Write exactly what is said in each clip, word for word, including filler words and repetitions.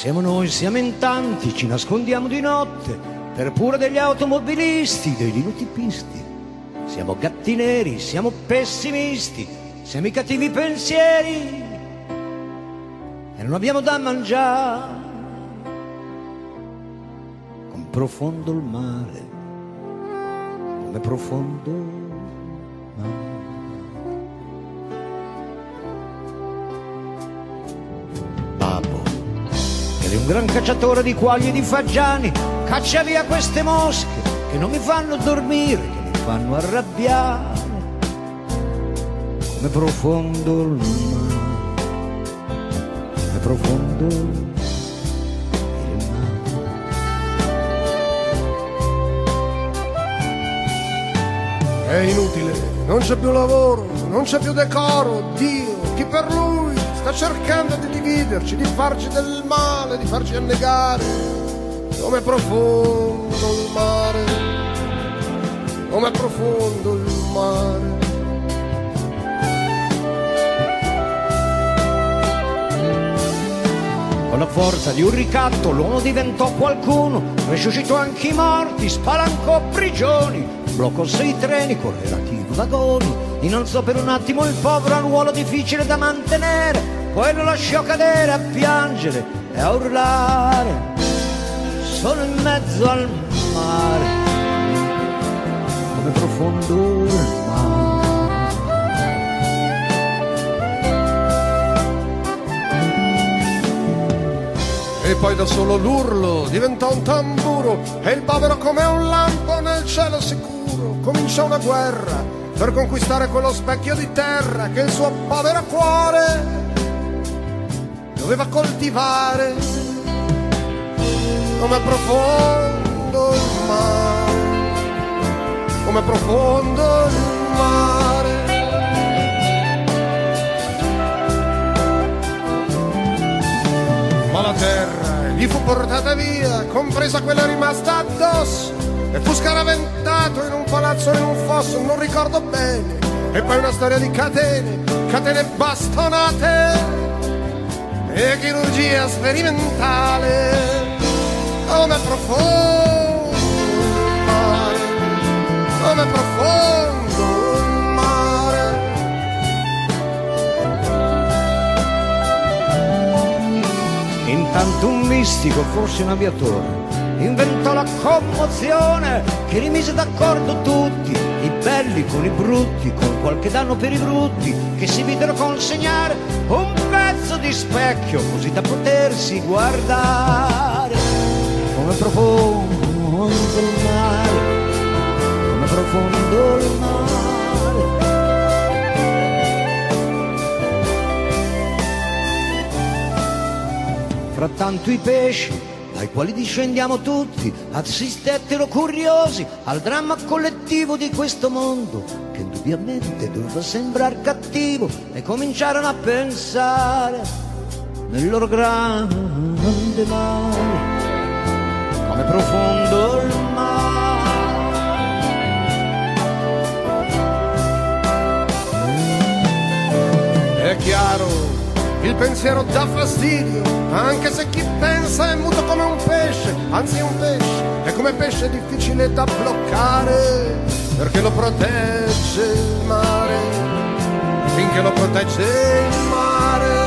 Siamo noi, siamo in tanti, ci nascondiamo di notte per pura degli automobilisti, dei linotipisti. Siamo gatti neri, siamo pessimisti, siamo i cattivi pensieri e non abbiamo da mangiare. Come profondo il mare, come profondo il mare. Babbo, ed è un gran cacciatore di quaglie e di fagiani, caccia via queste mosche che non mi fanno dormire, che mi fanno arrabbiare. Come profondo il mare, come profondo il mare. È inutile, non c'è più lavoro, non c'è più decoro, Dio, chi per lui sta cercando di dividerci, di farci del male, di farci annegare. Com'è profondo il mare, com'è profondo il mare. Con la forza di un ricatto l'uomo diventò qualcuno, resuscitò anche i morti, spalancò prigioni, bloccò sei treni, correlativi vagoni, innalzò per un attimo il povero a un ruolo difficile da mantenere, poi lo lasciò cadere a piangere e a urlare. Sono in mezzo al mare, come profondo il mare. E poi da solo l'urlo diventò un tamburo e il povero come un lampo nel cielo sicuro. Cominciò una guerra per conquistare quello specchio di terra che il suo povero cuore doveva coltivare. Com'è profondo il mare, com'è profondo il mare. Ma la terra gli fu portata via, compresa quella rimasta addosso, e fu scaraventato in un palazzo o in un fosso, non ricordo bene. E poi una storia di catene, catene bastonate e chirurgia sperimentale. Come profondo il mare, come profondo il mare. Intanto un mistico, forse un aviatore, inventò la commozione che rimise d'accordo tutti, i belli con i brutti, con qualche danno per i brutti, che si videro consegnare un pezzo di specchio così da potersi guardare. Come profondo il mare, come profondo il mare. Frattanto i pesci, dai quali discendiamo tutti, assistettero curiosi al dramma collettivo di questo mondo, che indubbiamente doveva sembrare cattivo, e cominciarono a pensare nel loro grande mare. Come profondo il mare. È chiaro, il pensiero dà fastidio, anche se chi pensa è muto come un pesce, anzi un pesce, e come pesce è difficile da bloccare, perché lo protegge il mare, finché lo protegge il mare.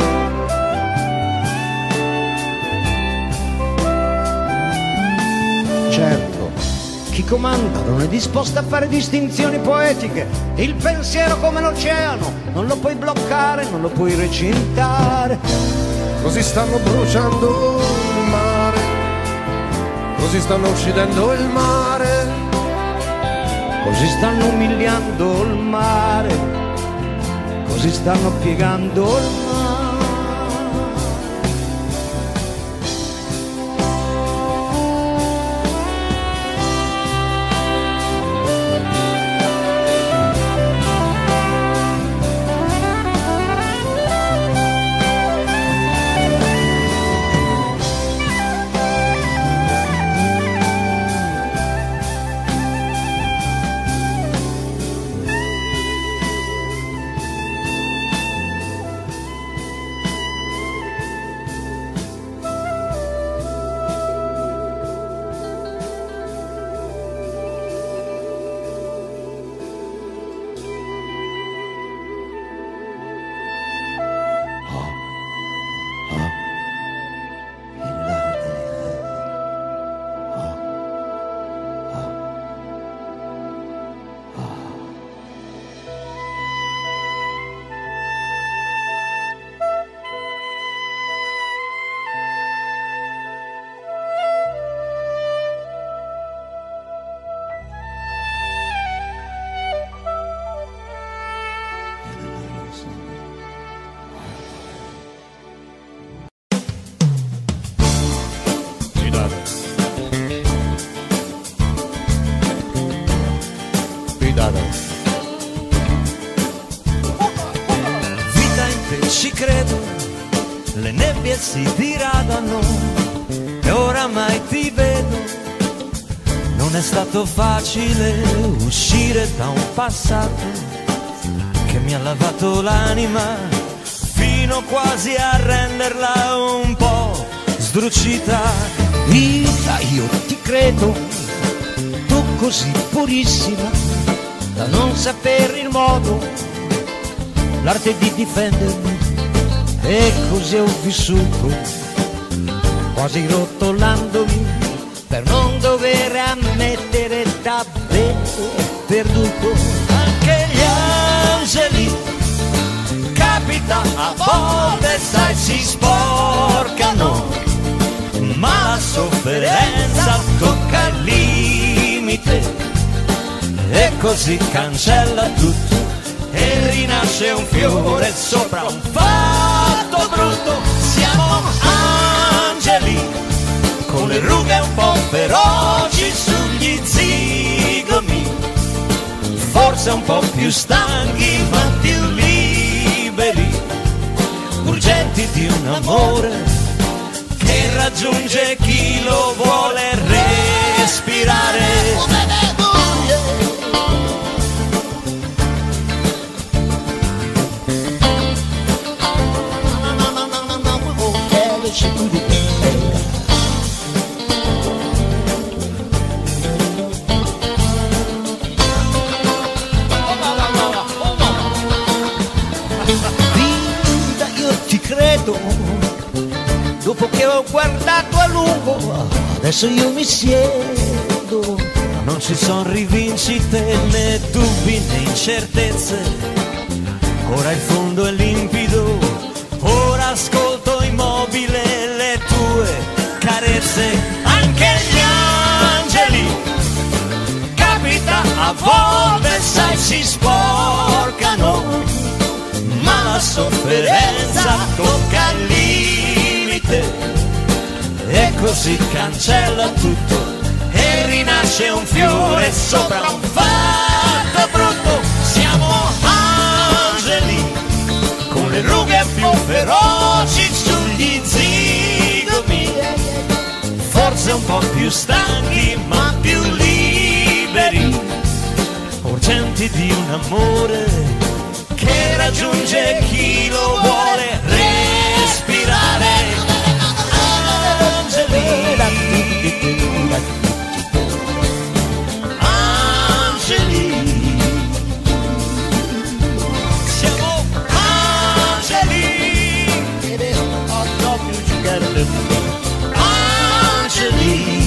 Certo, chi comanda non è disposto a fare distinzioni poetiche. Il pensiero come l'oceano, non lo puoi bloccare, non lo puoi recintare. Così stanno bruciando il mare, così stanno uccidendo il mare, così stanno umiliando il mare, così stanno piegando il mare. credo, le nebbie si diradano e oramai ti vedo. Non è stato facile uscire da un passato che mi ha lavato l'anima fino quasi a renderla un po' sdrucita. Vita, io ti credo, tu così purissima da non sapere il modo, l'arte di difendermi, e così ho vissuto, quasi rotolandomi per non dover ammettere davvero perduto. Anche gli angeli, capita a volte, sai, si sporcano, ma la sofferenza tocca il limite e così cancella tutto e rinasce un fiore sopra un fatto brutto. Siamo angeli con le rughe un po' feroci sugli zigomi, forse un po' più stanchi ma più liberi, urgenti di un amore che raggiunge chi lo vuole respirare. Vita, io ti credo, dopo che ho guardato a lungo, adesso io mi siedo. Non ci sono rivincite né dubbi né incertezze, ora il fondo è limpido, ora ascolto immobile le tue carezze. Anche gli angeli, capita a volte, sai, si sporcano, ma la sofferenza tocca il limite e così cancella tutto e rinasce un fiore sopra un fatto brutto. Siamo angeli con le rughe più feroci sugli zigomi, forse un po' più stanchi ma più liberi, urgenti di un amore che raggiunge chi lo vuole respirare. Angeli, angeli, siamo angeli, angeli.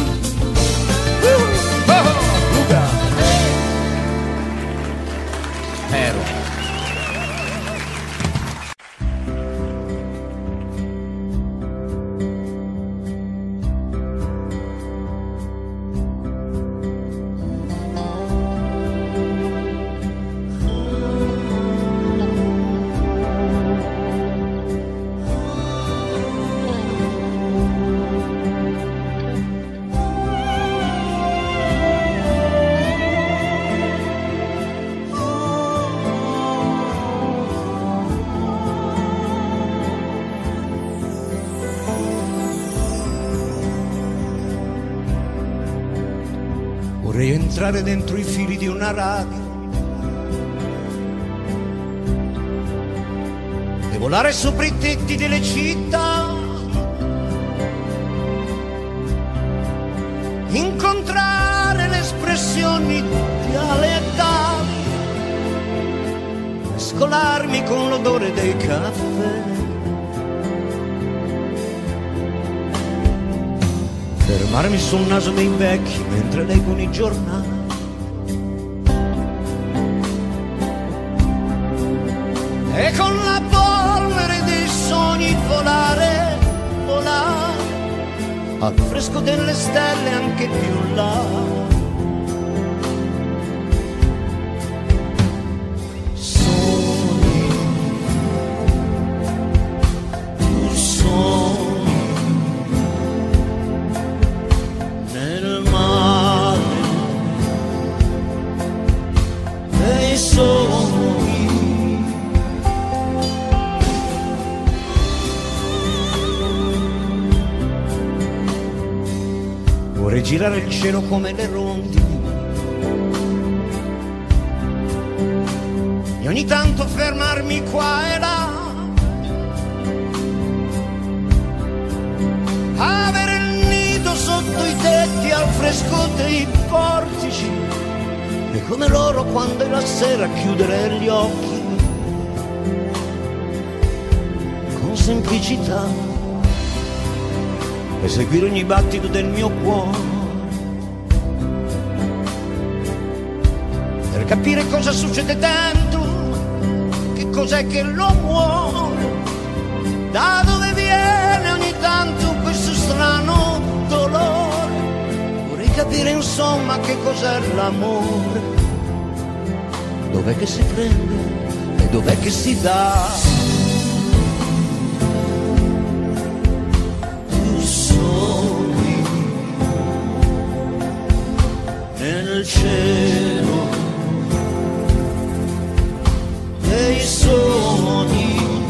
Vero. Vorrei entrare dentro i fili di una radio e volare sopra i tetti delle città, incontrare le espressioni dialettali, mescolarmi con l'odore dei caffè, fermarmi sul naso dei vecchi mentre leggono i giornali, e con la polvere dei sogni volare, volare al fresco delle stelle anche più là. Sogni, tu sogni nel mare dei sogni, girare il cielo come le rondini e ogni tanto fermarmi qua e là, avere il nido sotto i tetti al fresco dei portici e come loro quando è la sera chiudere gli occhi con semplicità e seguire ogni battito del mio cuore per capire cosa succede dentro, che cos'è che lo muove, da dove viene ogni tanto questo strano dolore. Vorrei capire insomma che cos'è l'amore, dov'è che si prende e dov'è che si dà. Tu sogni nel cielo dei sogni,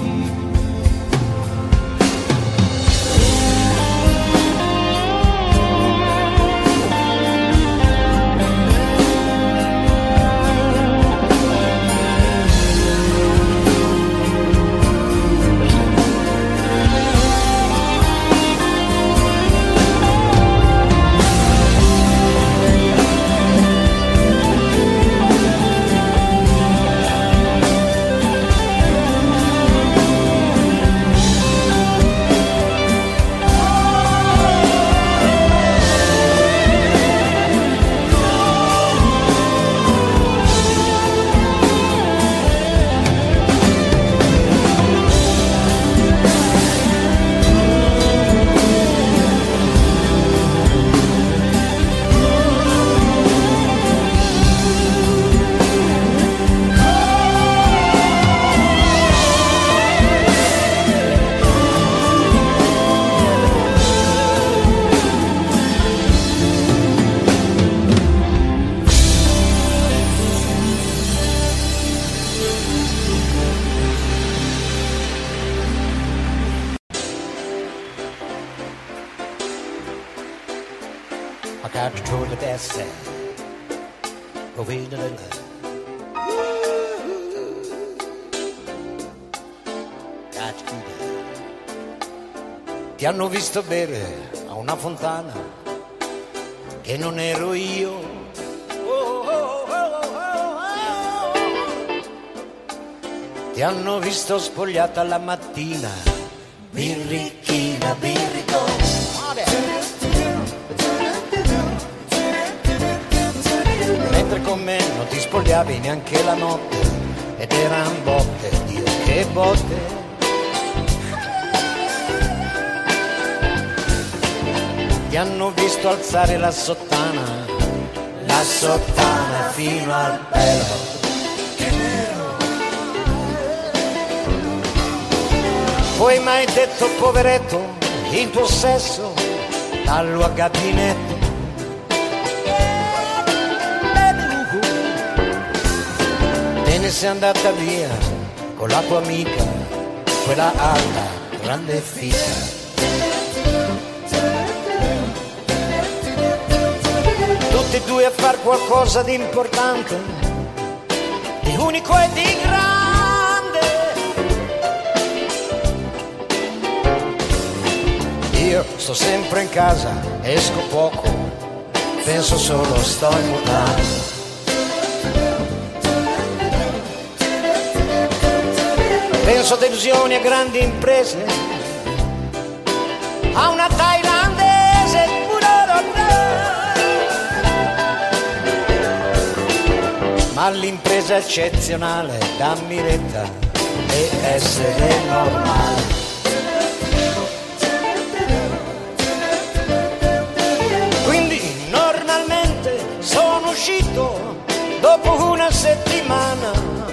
ti hanno visto bere a una fontana che non ero io. Oh, oh, oh, oh, oh. Ti hanno visto spogliata la mattina, birrichina, birrico. Mentre con me non ti spogliavi neanche la notte ed eran botte, Dio che botte. Ti hanno visto alzare la sottana, la sottana fino al pelo. Che nero. Poi mai detto poveretto, il tuo sesso dallo a gabinetto. Te ne sei andata via con la tua amica, quella alta, grande e figa. Tutti e due a far qualcosa di importante, di unico e di grande. Io sto sempre in casa, esco poco, penso solo sto in mutande. Penso a delusioni, a grandi imprese, a una thailandese. Ma l'impresa eccezionale, dammi retta e essere normale. Quindi normalmente sono uscito dopo una settimana.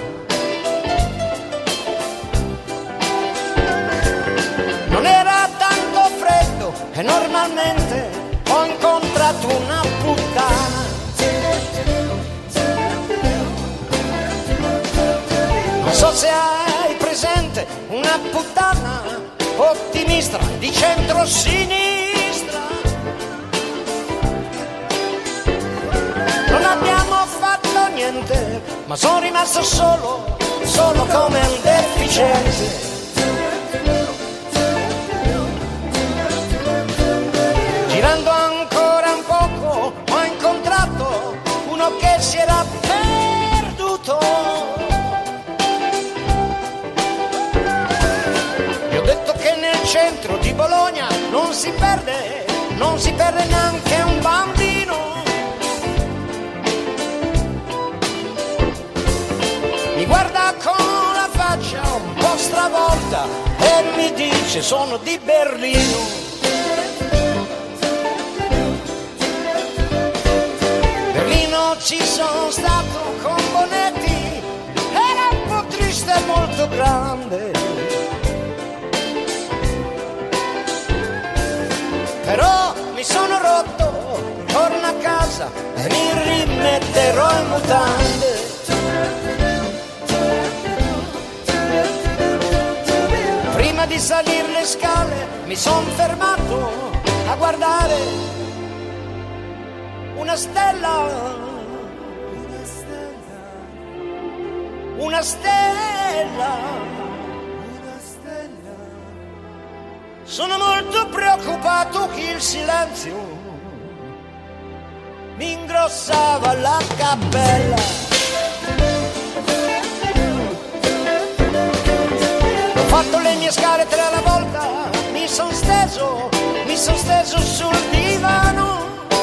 Non era tanto freddo e normalmente ho incontrato una puttana. Non so se hai presente una puttana ottimista di centro-sinistra niente, ma sono rimasto solo, solo come un deficiente. Girando ancora un poco ho incontrato uno che si era perduto. Gli ho detto che nel centro di Bologna non si perde, non si perde neanche un bambino. Mi guarda con la faccia un po' stravolta e mi dice sono di Berlino. Ci sono stato con Bonetti, era un po' triste e molto grande, però mi sono rotto, torno a casa e mi rimetterò in mutande. Prima di salire le scale mi son fermato a guardare una stella. Una stella, una stella. Sono molto preoccupato che il silenzio mi ingrossava la cappella. Ho fatto le mie scale tre alla volta, mi son steso, mi son steso sul divano.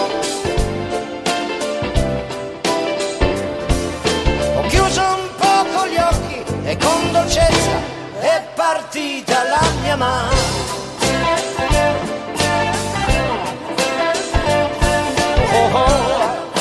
Ho chiuso un gli occhi e con dolcezza è partita la mia mano. Oh, oh.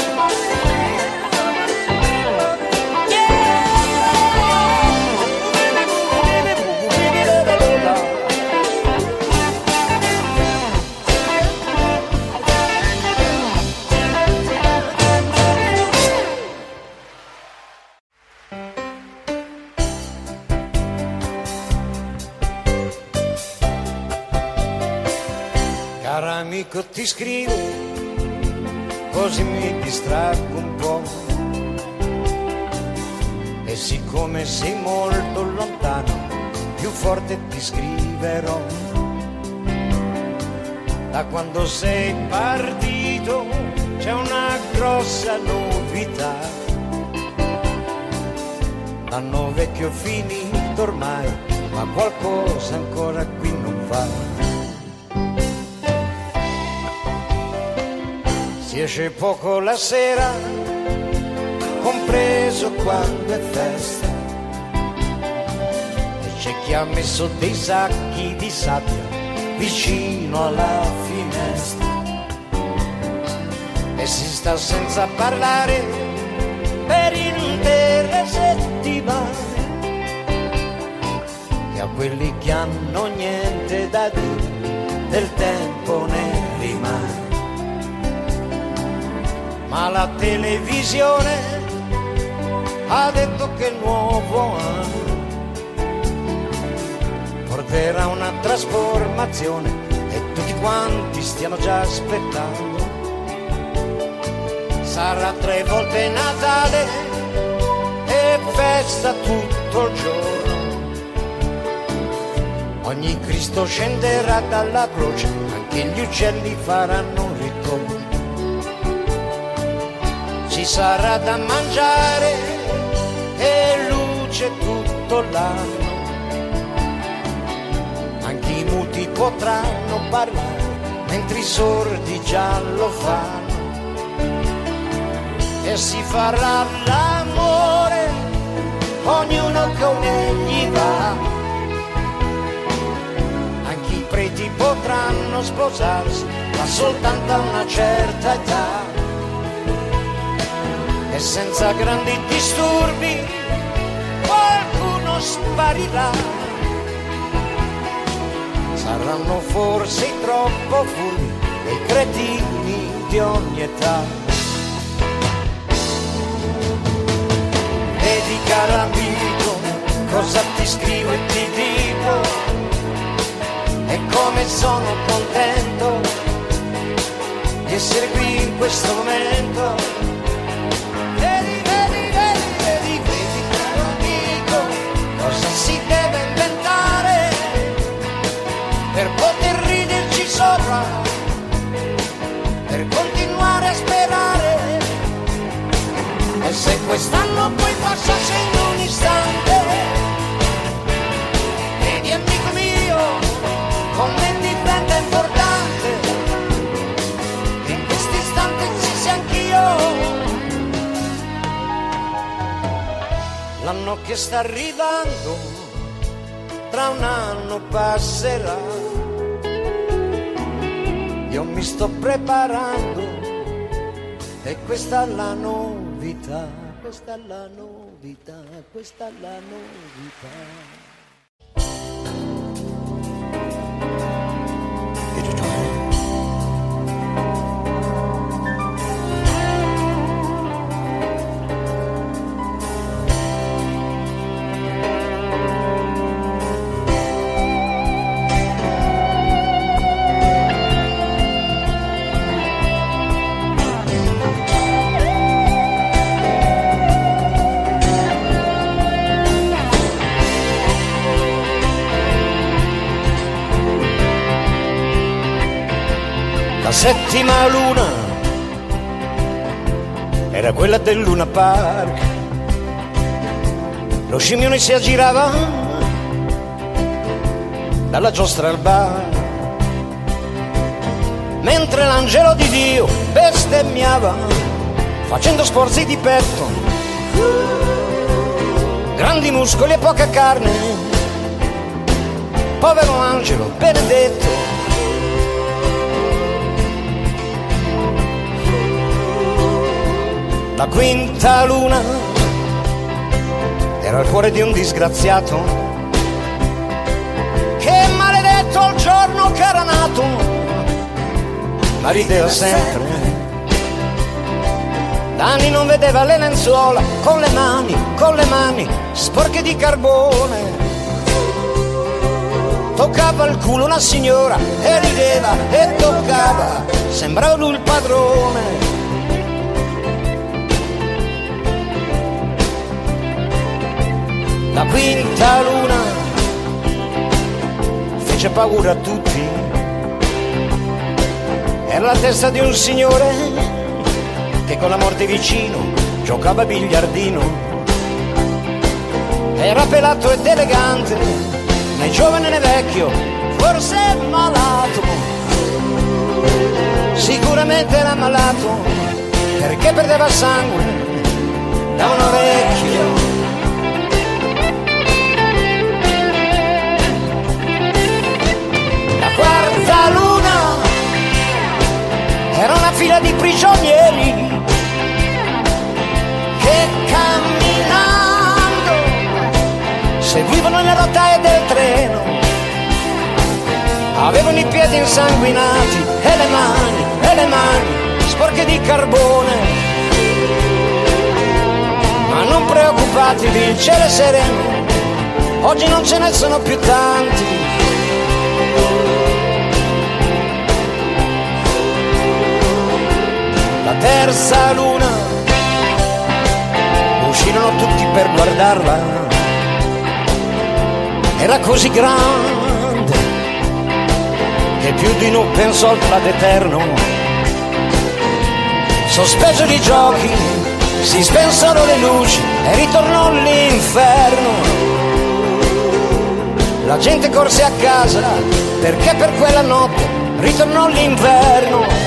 Caro amico ti scrivo, così mi distraggo un po'. E siccome sei molto lontano, più forte ti scriverò. Da quando sei partito c'è una grossa novità. L'anno vecchio finito ormai, ma qualcosa ancora qui non va. Si esce poco la sera, compreso quando è festa, e c'è chi ha messo dei sacchi di sabbia vicino alla finestra e si sta senza parlare per intere settimane. E a quelli che hanno niente da dire del tempo ne rimane. Ma la televisione ha detto che il nuovo anno porterà una trasformazione e tutti quanti stiamo già aspettando. Sarà tre volte Natale e festa tutto il giorno. Ogni Cristo scenderà dalla croce, anche gli uccelli faranno ritorno. Ci sarà da mangiare e luce tutto l'anno. Anche i muti potranno parlare, mentre i sordi già lo fanno. E si farà l'amore, ognuno come gli va. Anche i preti potranno sposarsi, ma soltanto a una certa età. E senza grandi disturbi qualcuno sparirà. Saranno forse troppo furbi e cretini di ogni età. Vedi caro amico, cosa ti scrivo e ti dico, e come sono contento di essere qui in questo momento. Vedi, vedi, per poter riderci sopra, per continuare a sperare. E se quest'anno poi passasse in un istante, vedi amico mio, come diventa importante che in quest'istante ci sia anch'io. L'anno che sta arrivando, tra un anno passerà. Io mi sto preparando e questa è la novità, questa è la novità, questa è la novità. La settima luna era quella del Luna Park. Lo scimmione si aggirava dalla giostra al bar, mentre l'angelo di Dio bestemmiava facendo sforzi di petto, grandi muscoli e poca carne. Povero angelo benedetto. La quinta luna era il cuore di un disgraziato che maledetto il giorno che era nato, ma rideva sempre. Da anni non vedeva le lenzuola con le mani, con le mani sporche di carbone. Toccava il culo una signora e rideva e toccava, sembrava lui il padrone. La quinta luna fece paura a tutti. Era la testa di un signore che con la morte vicino giocava a biliardino. Era pelato ed elegante, né giovane né vecchio, forse malato. Sicuramente era malato perché perdeva sangue da un orecchio. Quarta luna era una fila di prigionieri che camminando seguivano le rotaie del treno. Avevano i piedi insanguinati e le mani, e le mani sporche di carbone. Ma non preoccupatevi, il cielo è sereno, oggi non ce ne sono più tanti. La terza luna uscirono tutti per guardarla, era così grande che più di uno pensò al plato eterno. Sospeso di giochi si spensero le luci e ritornò l'inferno. La gente corse a casa perché per quella notte ritornò l'inverno.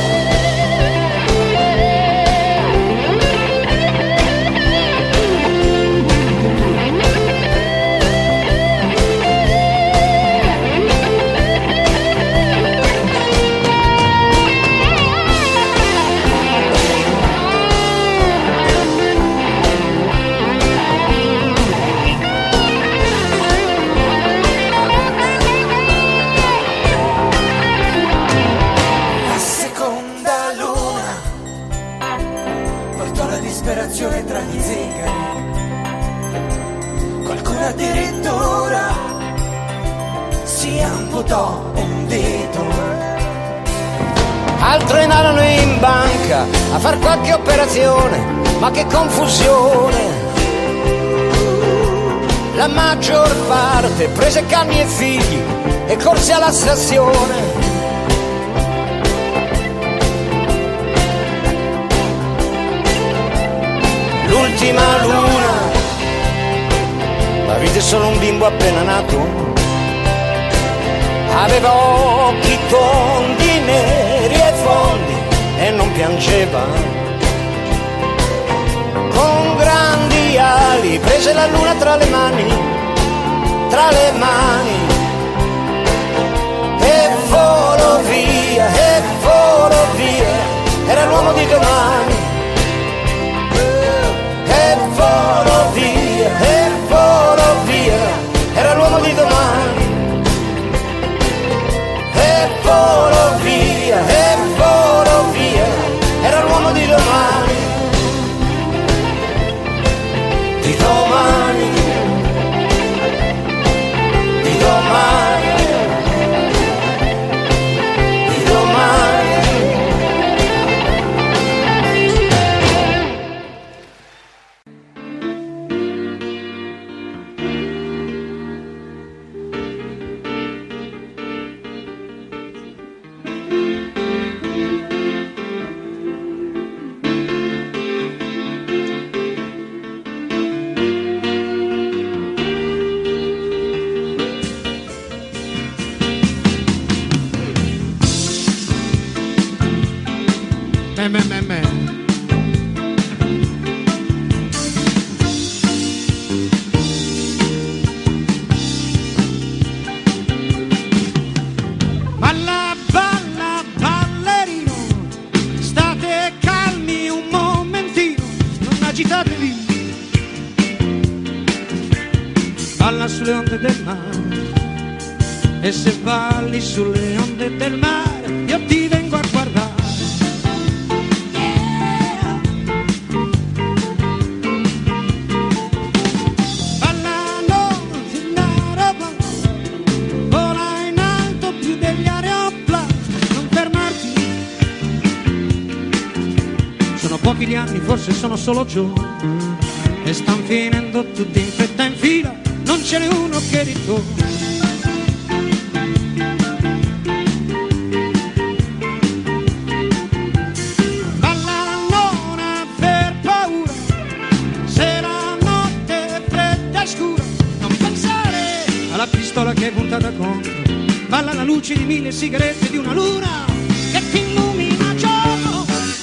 Tra gli zingari, qualcuno addirittura si amputò un dito. Altri andarono in banca a far qualche operazione, ma che confusione. la maggior parte prese cani e figli e corse alla stazione. L'ultima luna la vide solo un bimbo appena nato, aveva occhi tondi, neri e fondi e non piangeva. Con grandi ali prese la luna tra le mani, tra le mani, e volò via, e volò via, era l'uomo di domani. E volò via, e volò via, era l'uomo di domani. E volò via, e volò via, era l'uomo di domani. Di domani, di domani, di domani. Me, me, me, me. Balla, balla, ballerino, state calmi un momentino, non agitatevi. Balla sulle onde del mare, e se balli sulle onde del mare, io ti vengo a guardare. Pochi gli anni, forse sono solo giorni, e stan finendo tutti in fretta in fila, non ce n'è uno che ritorna. Balla, non aver paura, se la notte è fredda e scura, non pensare alla pistola che è puntata contro. Balla la luce di mille sigarette di una luna che ti illumina giorno.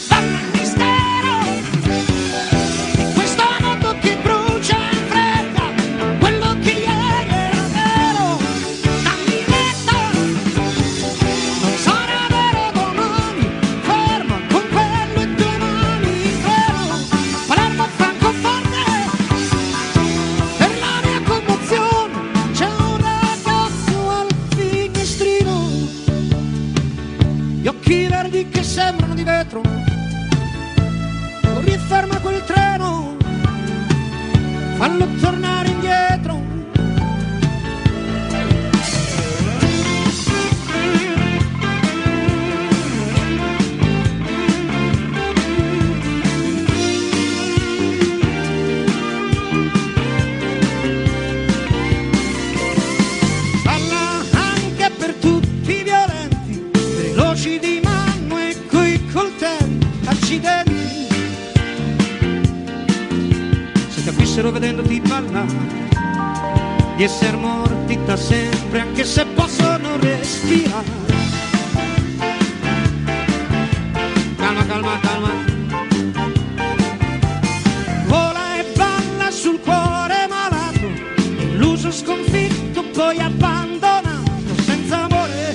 Corri, ferma quel treno, fallo tornare indietro. Balla anche per tutti i violenti, veloci di mano e coi coltelli. Accidenti, se capissero vedendoti ballare di essere morti da sempre, anche se possono respirare. Calma, calma, calma. Vola e balla sul cuore malato, illuso, sconfitto, poi abbandonato, senza amore.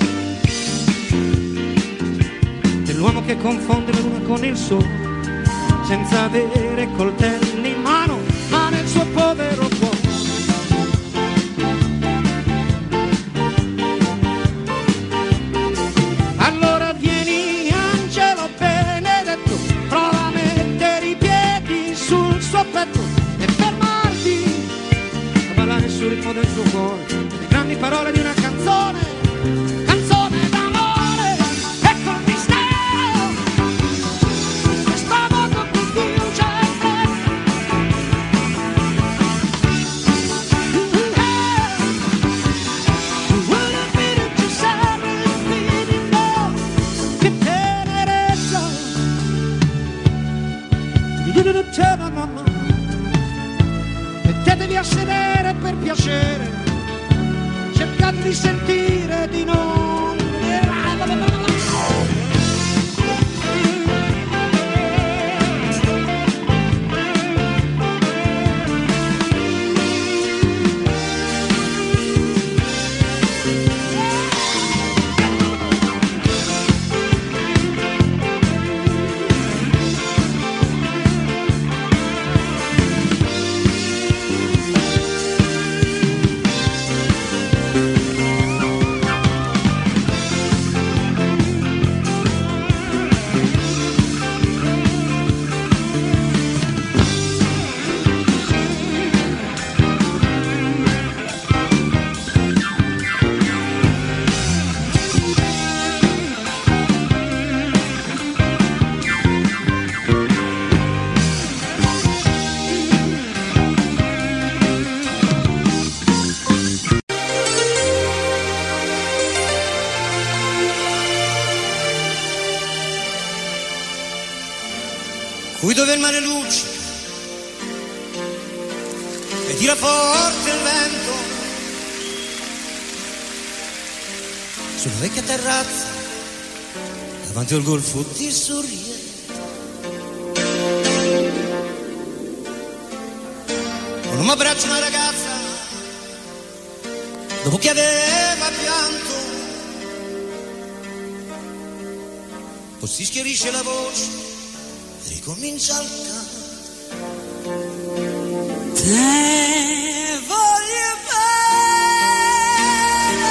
Dell'uomo che confonde la luna con il sole, senza avere coltelli in mano, ma nel suo povero cuore. Allora vieni, angelo benedetto, prova a mettere i piedi sul suo petto e fermarti a ballare sul ritmo del suo cuore, le grandi parole di una canzone, canzone d'amore. Ecco il mistero, questo mondo che chiude. qui dove il mare luccica e tira forte il vento, sulla vecchia terrazza davanti al golfo ti sorride. Con un abbraccio una ragazza dopo che aveva pianto, poi si schiarisce la voce e ricomincia il canto. Te voglio bene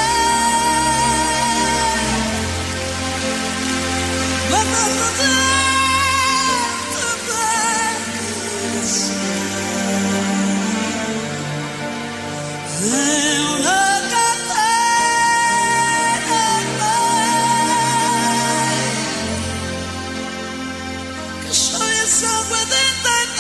assai, ma tanto tanto bene assai. È una catena ormai che scioglie il sangue dentro te.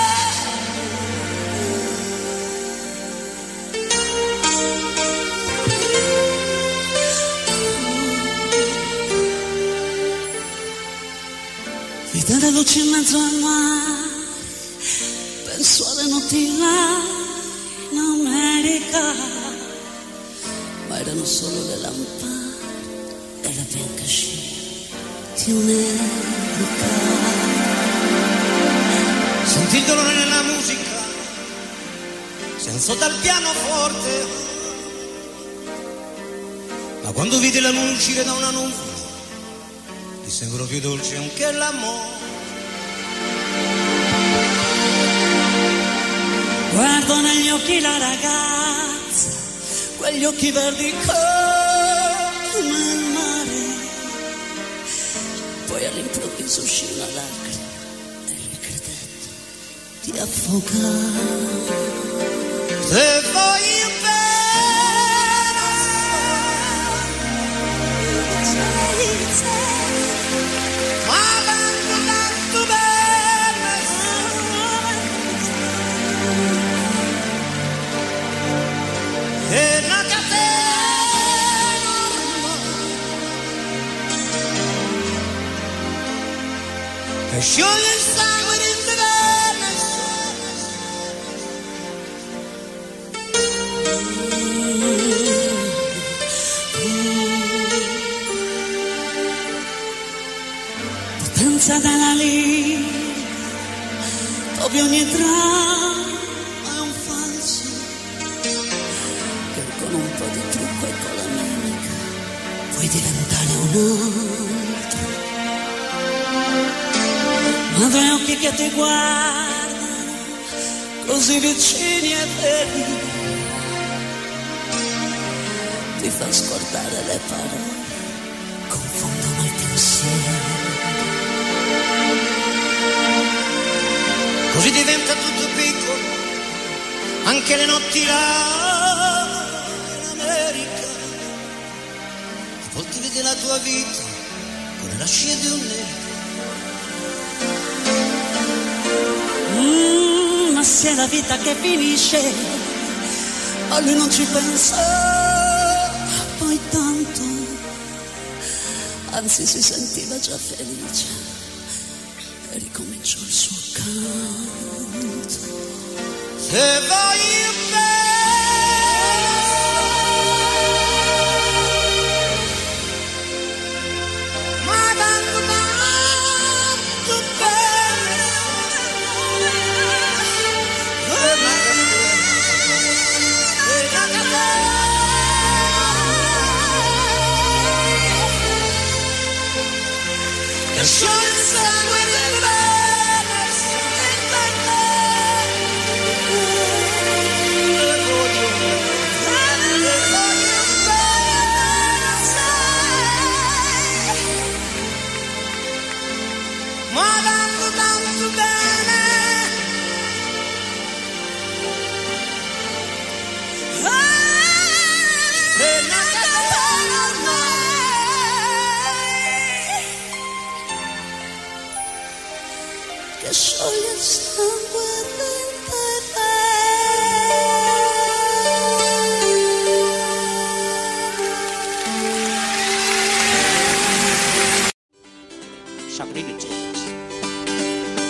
Vita da luce in mezzo al mare, penso alle notti là in America, ma erano solo le lampade e la bianca scia di un'erica. Sentì il dolore nella musica, si alzò dal pianoforte, ma quando vide la luna uscire da una nuvola gli sembrò più dolce anche l'amore. Guardo negli occhi la ragazza, quegli occhi verdi come il mare, poi all'improvviso uscì una lacrima e lui credette di affogare. Te voglio bene assai, ma tanto tanto bene assai. È una catena ormai che scioglie il sangue dentro te. Potenza della lì, dove ogni dramma è un falso, che con un po' di trucco e con la mimica puoi diventare un altro. Ma due occhi che ti guardano, così vicini e veri, ti fa scordare le parole, confondono i pensieri. Così diventa tutto piccolo, anche le notti là in America. A volte vedi la tua vita come la scia di un nero. Mm, ma se è la vita che finisce, a lui non ci pensa poi tanto, anzi si sentiva già felice e ricominciò il suo canto. Se voglio bene, ma tanto tanto bene, è una catena che scioglie il sangue del bene. Che scioglie il sangue dentro te. Sacrilegio.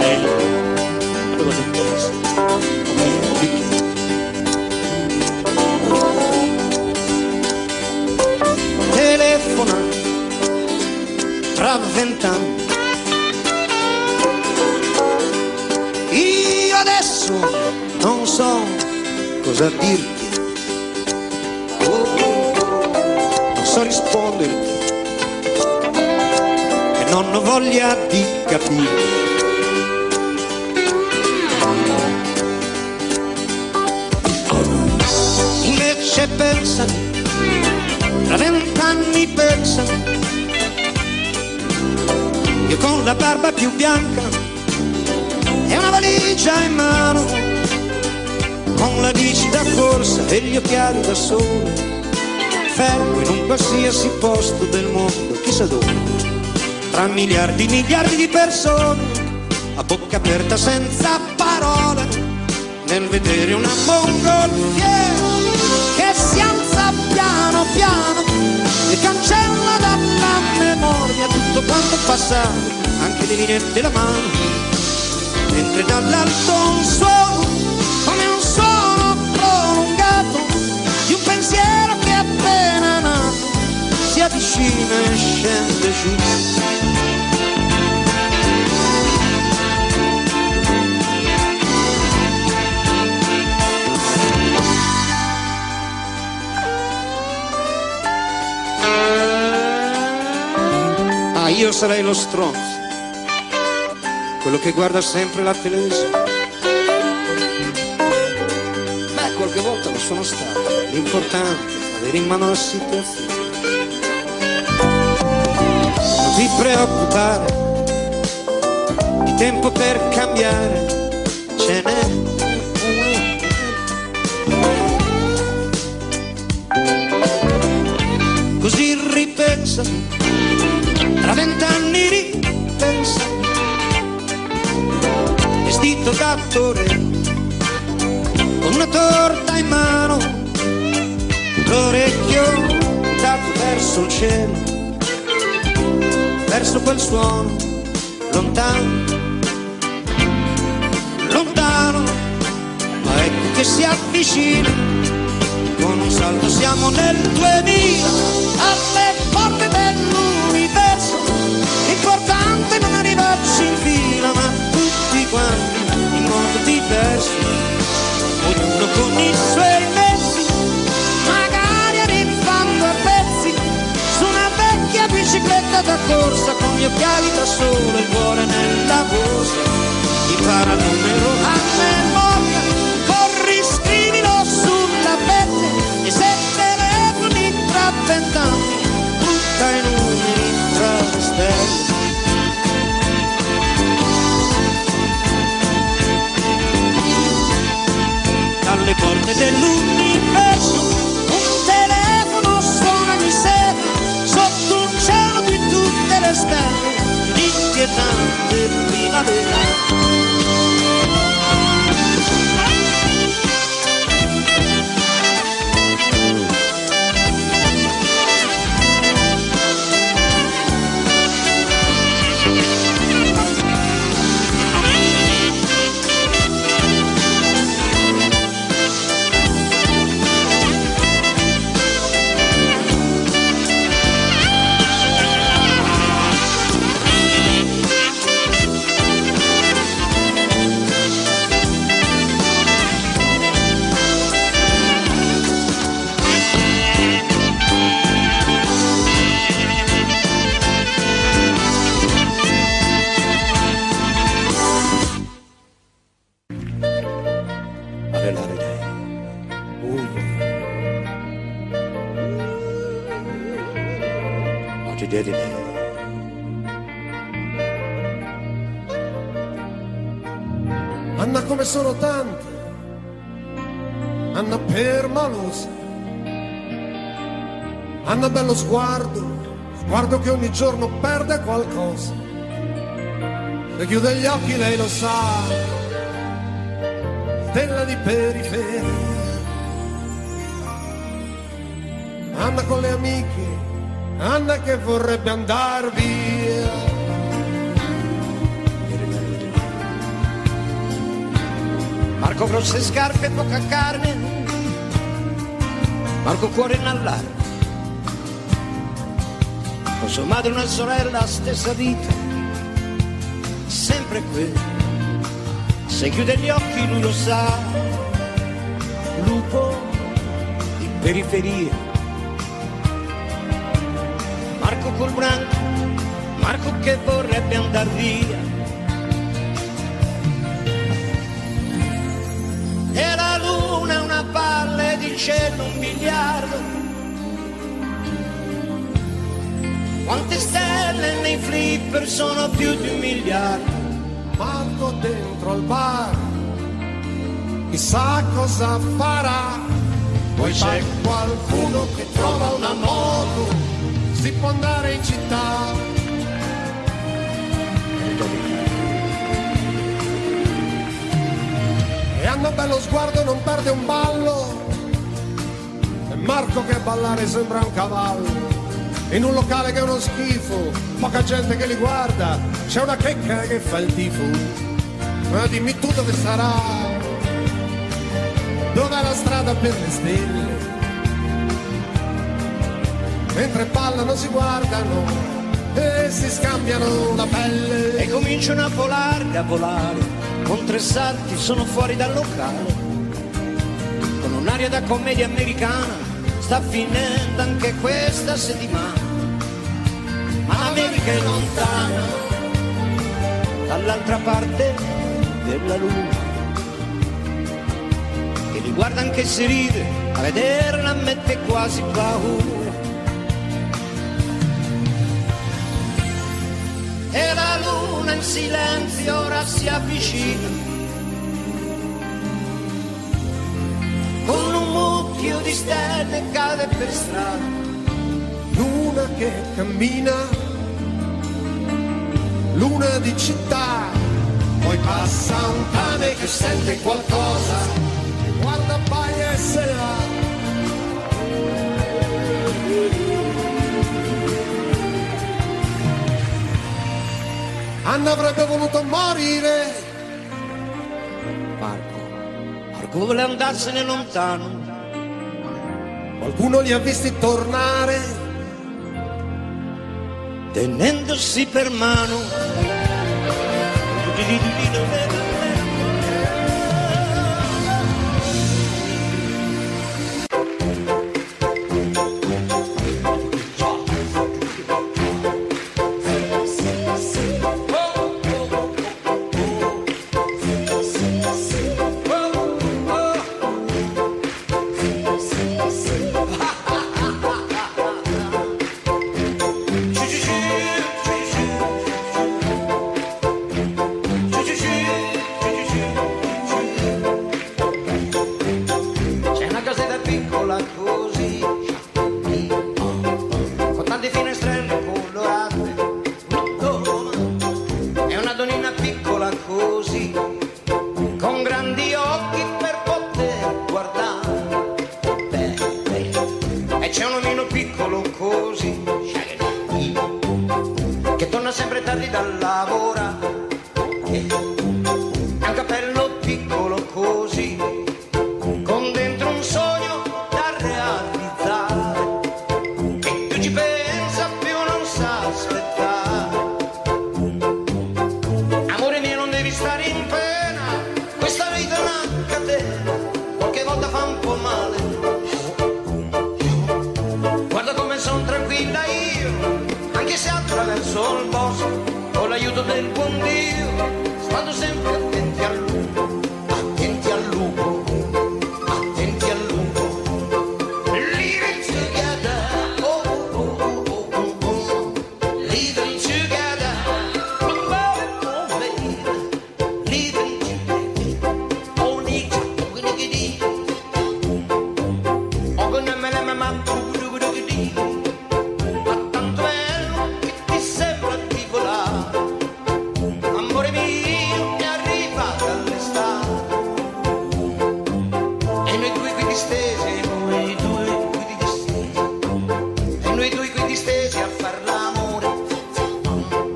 meglio, avevo detto questo. Telefona tra vent'anni, io adesso non so cosa dirti, oh, non so risponderti e non ho voglia di capire. Invece pensami, tra vent'anni pensami, io con la barba più bianca e una valigia in mano, con la bici da corsa e gli occhiali da sole, fermo in un qualsiasi posto del mondo, chissà dove, tra miliardi e miliardi di persone, a bocca aperta senza parole, nel vedere una mongolfiera che si alza piano piano e cancella dalla memoria tutto quanto è passato, anche le linee della mano, mentre dall'alto un suono, come un suono prolungato di un pensiero che è appena nato si avvicina e scende giù. Ah, io sarei lo stronzo, quello che guarda sempre la televisione. Beh, qualche volta lo sono stato. L'importante è avere in mano la situazione. Non ti preoccupare, il tempo per cambiare ce n'è. Così ripensa, tra vent'anni ripensa, vestito d'attore, con una torta in mano, l'orecchio dato verso il cielo, verso quel suono, lontano, lontano, ma ecco che si avvicina, con un salto siamo nel duemila, alle porte dell'universo, l'importante non arrivarci in fila, ma tutti quanti in modo diverso, ognuno con i suoi mezzi, magari arrivando a pezzi, su una vecchia bicicletta da corsa, con gli occhiali da sole, il cuore nella borsa, impara il numero a memoria, corri, scrivilo sulla pelle, e se telefoni tra vent'anni, butta i numeri tra le stelle. Alle porte dell'universo un telefono suona di sera, sotto un cielo di tutte le stelle, l'inquietante primavera. Anna come sono tante, Anna permalosa, Anna bello sguardo, sguardo che ogni giorno perde qualcosa, se chiude gli occhi lei lo sa, stella di periferia. Anna con le amiche, Anna che vorrebbe andar via, Marco grosse scarpe e poca carne, Marco cuore in allarme, con sua madre una sorella, stessa vita, sempre quello. Se chiude gli occhi lui lo sa, lupo di periferia. Marco col branco, Marco che vorrebbe andar via. E la luna è una palla ed il cielo un miliardo. Quante stelle nei flipper sono più di un miliardo. Marco dentro al bar, chissà cosa farà. Poi c'è qualcuno che trova una moto, si può andare in città. E hanno bello sguardo, non perde un ballo. E Marco che a ballare sembra un cavallo. In un locale che è uno schifo, poca gente che li guarda, c'è una checca che fa il tifo. Ma dimmi tu dove sarà, dov'è la strada per le stelle? Mentre ballano si guardano e si scambiano la pelle. E cominciano a volare, a volare, con tre salti sono fuori dal locale. Con un'aria da commedia americana, sta finendo anche questa settimana. Ma l'America è lontana, dall'altra parte della luna. E li guarda anche se ride, a vederla mette quasi paura. E la luna in silenzio ora si avvicina, con un mucchio di stelle cade per strada. Luna che cammina, luna di città, poi passa un cane che sente qualcosa, guarda paia e se va. Anna avrebbe voluto morire. Marco, Marco vuole andarsene lontano. Qualcuno li ha visti tornare tenendosi per mano.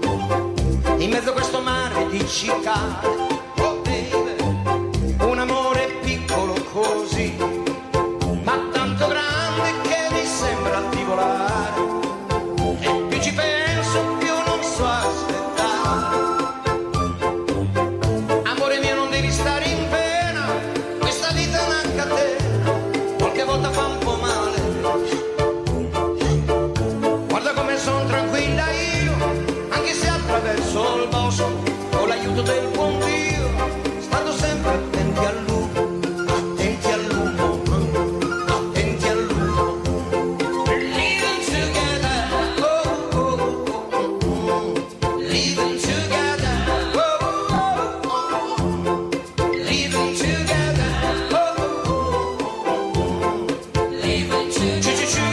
in mezzo a questo mare di cicale, oh baby, un amore così, ma tanto grande che mi sembra di volare, e più ci penso più non so aspettare. Amore mio, non devi stare in pena, questa vita è una catena, qualche volta fa un po' male. Guarda come sono tranquilla io, anche se attraverso il bosco con l'aiuto del buon Dio, stando sempre attenti al lupo, attenti al lupo, attenti al lupo. Living together, oh, oh, oh, oh. Living together, oh, oh, oh. Living together, oh, oh, oh. Living together.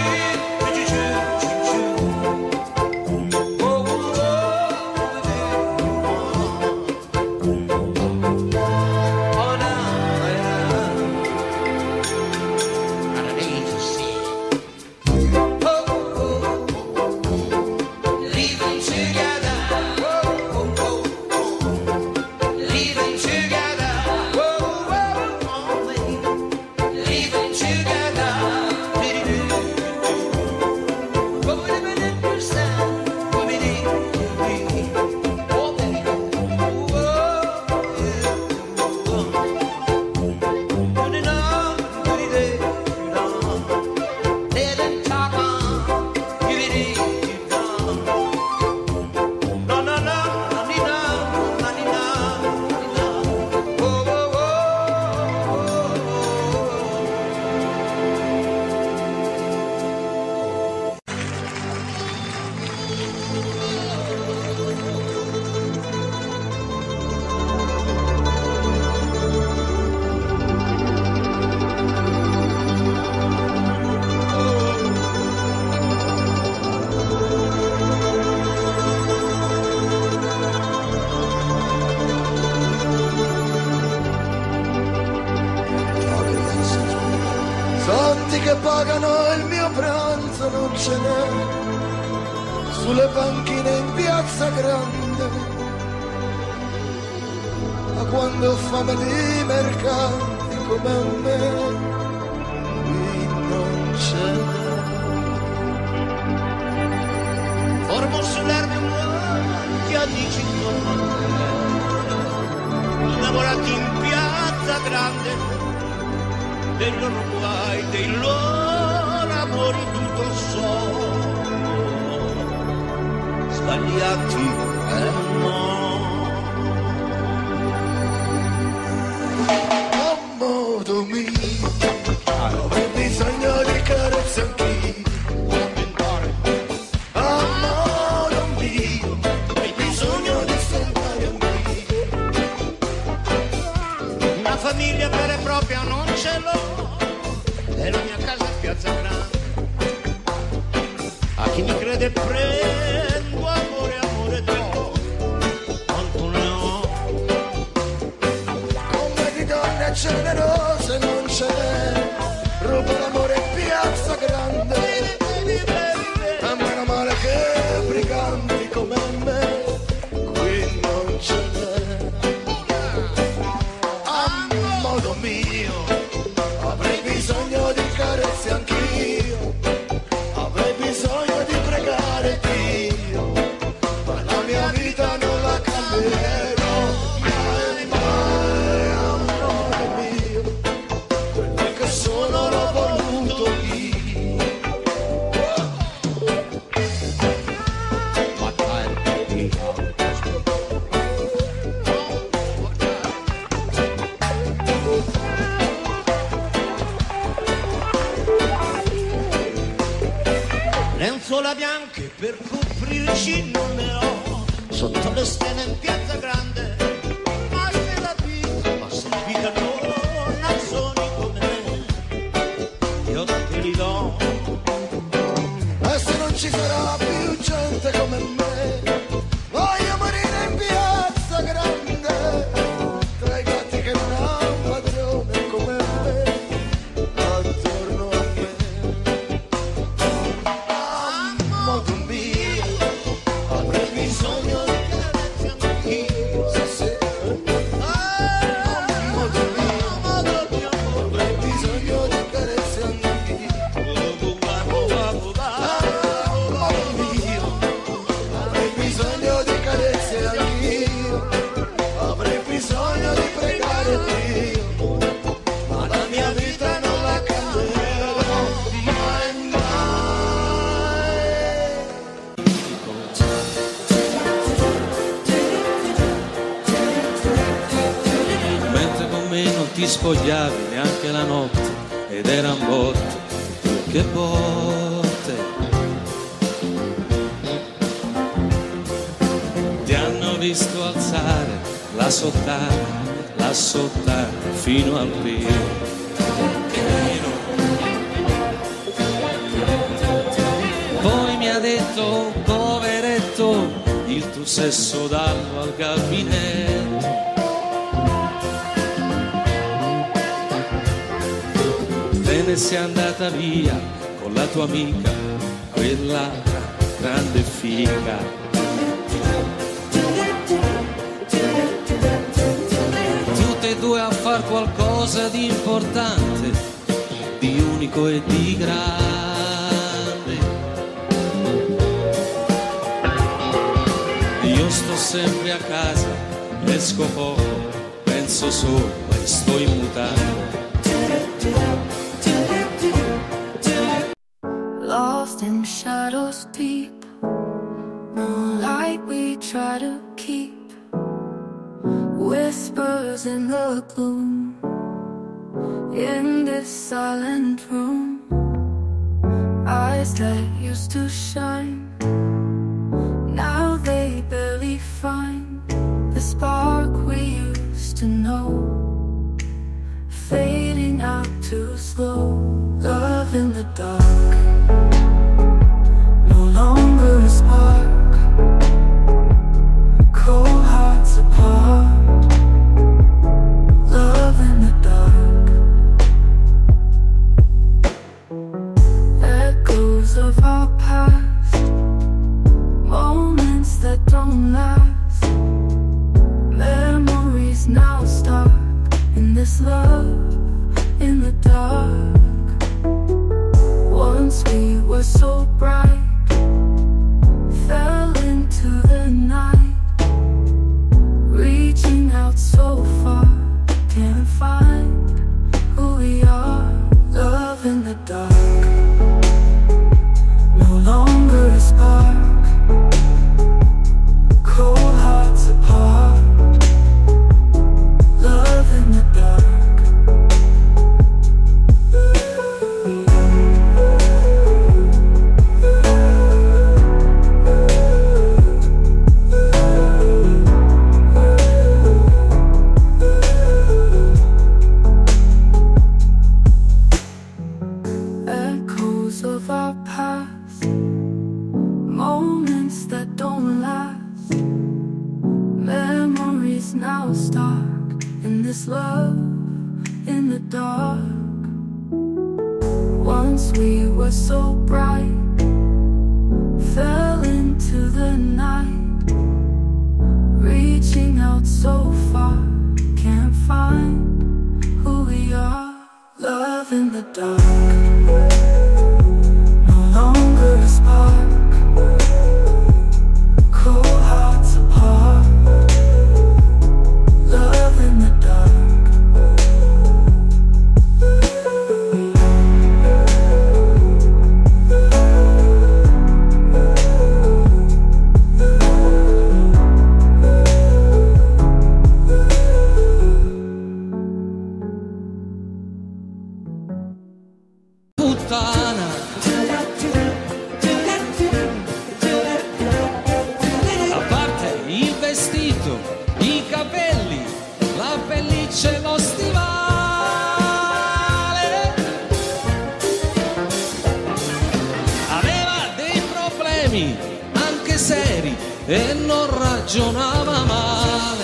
Soldi che pagano il mio pranzo non ce n'è, sulle panchine in piazza grande, ma quando ho fame di mercanti come a me, qui non ce n'è. Formo sull'erba un amici intorno a me, lavorati in piazza grande, dei loro guai, dei loro amori tutto so, sbagliati e no. A modo mio, avrei bisogno di carezze anch'io. A modo mio, hai bisogno di stentare anch'io. Una famiglia vera e propria non ce l'ho, e la mia casa è piazza grande. A chi mi crede prendo amore, amore do, quanto ne ho. Come di donne generose non ce n'è, rubo l'amore in piazza grande. A meno male che briganti come me, qui non ce n'è. A modo mio, avrei bisogno di carezze anch'io, avrei bisogno di pregare Dio, ma la mia vita non la cambierò mai, mai. A modo mio, quello che sono l'ho voluto io. Lenzuola bianche per coprirci non ne ho, sotto le stelle in piazza grande, ma se la vita, ma se la vita non nazzoni come me, io te li do. E se non ci sarà più gente come me, voglio morire in piazza grande, tra i gatti che non hanno padrone come me, attorno a me. A modo mio, avrei bisogno di carezze anch'io. ti spogliavi neanche la notte ed eran botte, che botte. Ti hanno visto alzare la sottana, la sottana fino al pino. Poi mi ha detto, poveretto, il tuo sesso dallo al gabinetto. Te ne sei andata via con la tua amica, quella grande figa. Tutte e due a far qualcosa di importante, di unico e di grande. Io sto sempre a casa, esco poco, penso solo e sto in mutande. Lost in shadows deep, moonlight we try to keep, whispers in the gloom, in this silent room, eyes that used to shine, now they barely find the spark we used to know, fading out too slow. Love in the dark, no longer a spark, cold hearts apart. Love in the dark, echoes of our past, moments that don't last, memories now stuck in this love in the dark. Once we were so bright, fell into the night, reaching out so far, can't find who we are. Love in the dark, no longer a spark, cold hearts apart. Love in the dark. Echoes of our past, moments that don't last, memories now stuck in this love in the dark. Once we were so bright, fell into the night, reaching out so far, can't find who we are. Love in the dark, no longer a spark, cold hearts apart. Love in the dark. Puttana, a parte il vestito, i capelli, la pelliccia e lo stivale, aveva dei problemi anche seri e non ragionava male.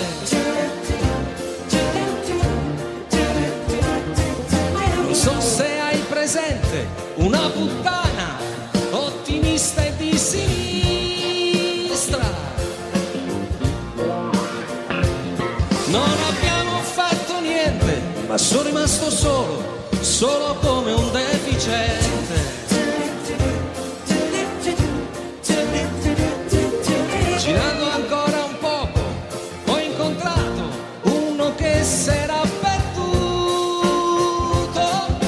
Non so se hai presente una puttana ottimista e di sinistra. Non abbiamo fatto niente, ma sono rimasto solo, solo come un deficiente. Girando ancora un poco, ho incontrato uno che s'era perduto.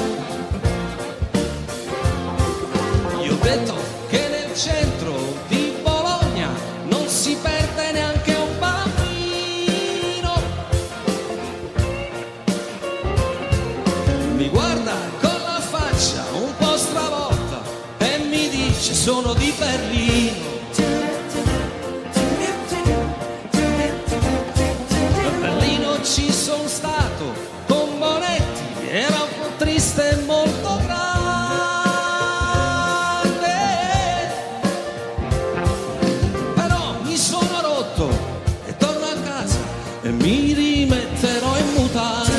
Gli ho detto che nel centro di Bologna non si perde neanche un bambino. sono di Berlino. A Berlino ci sono stato con Bonetti, era un po' triste e molto grande, però mi sono rotto e torno a casa e mi rimetterò in mutande.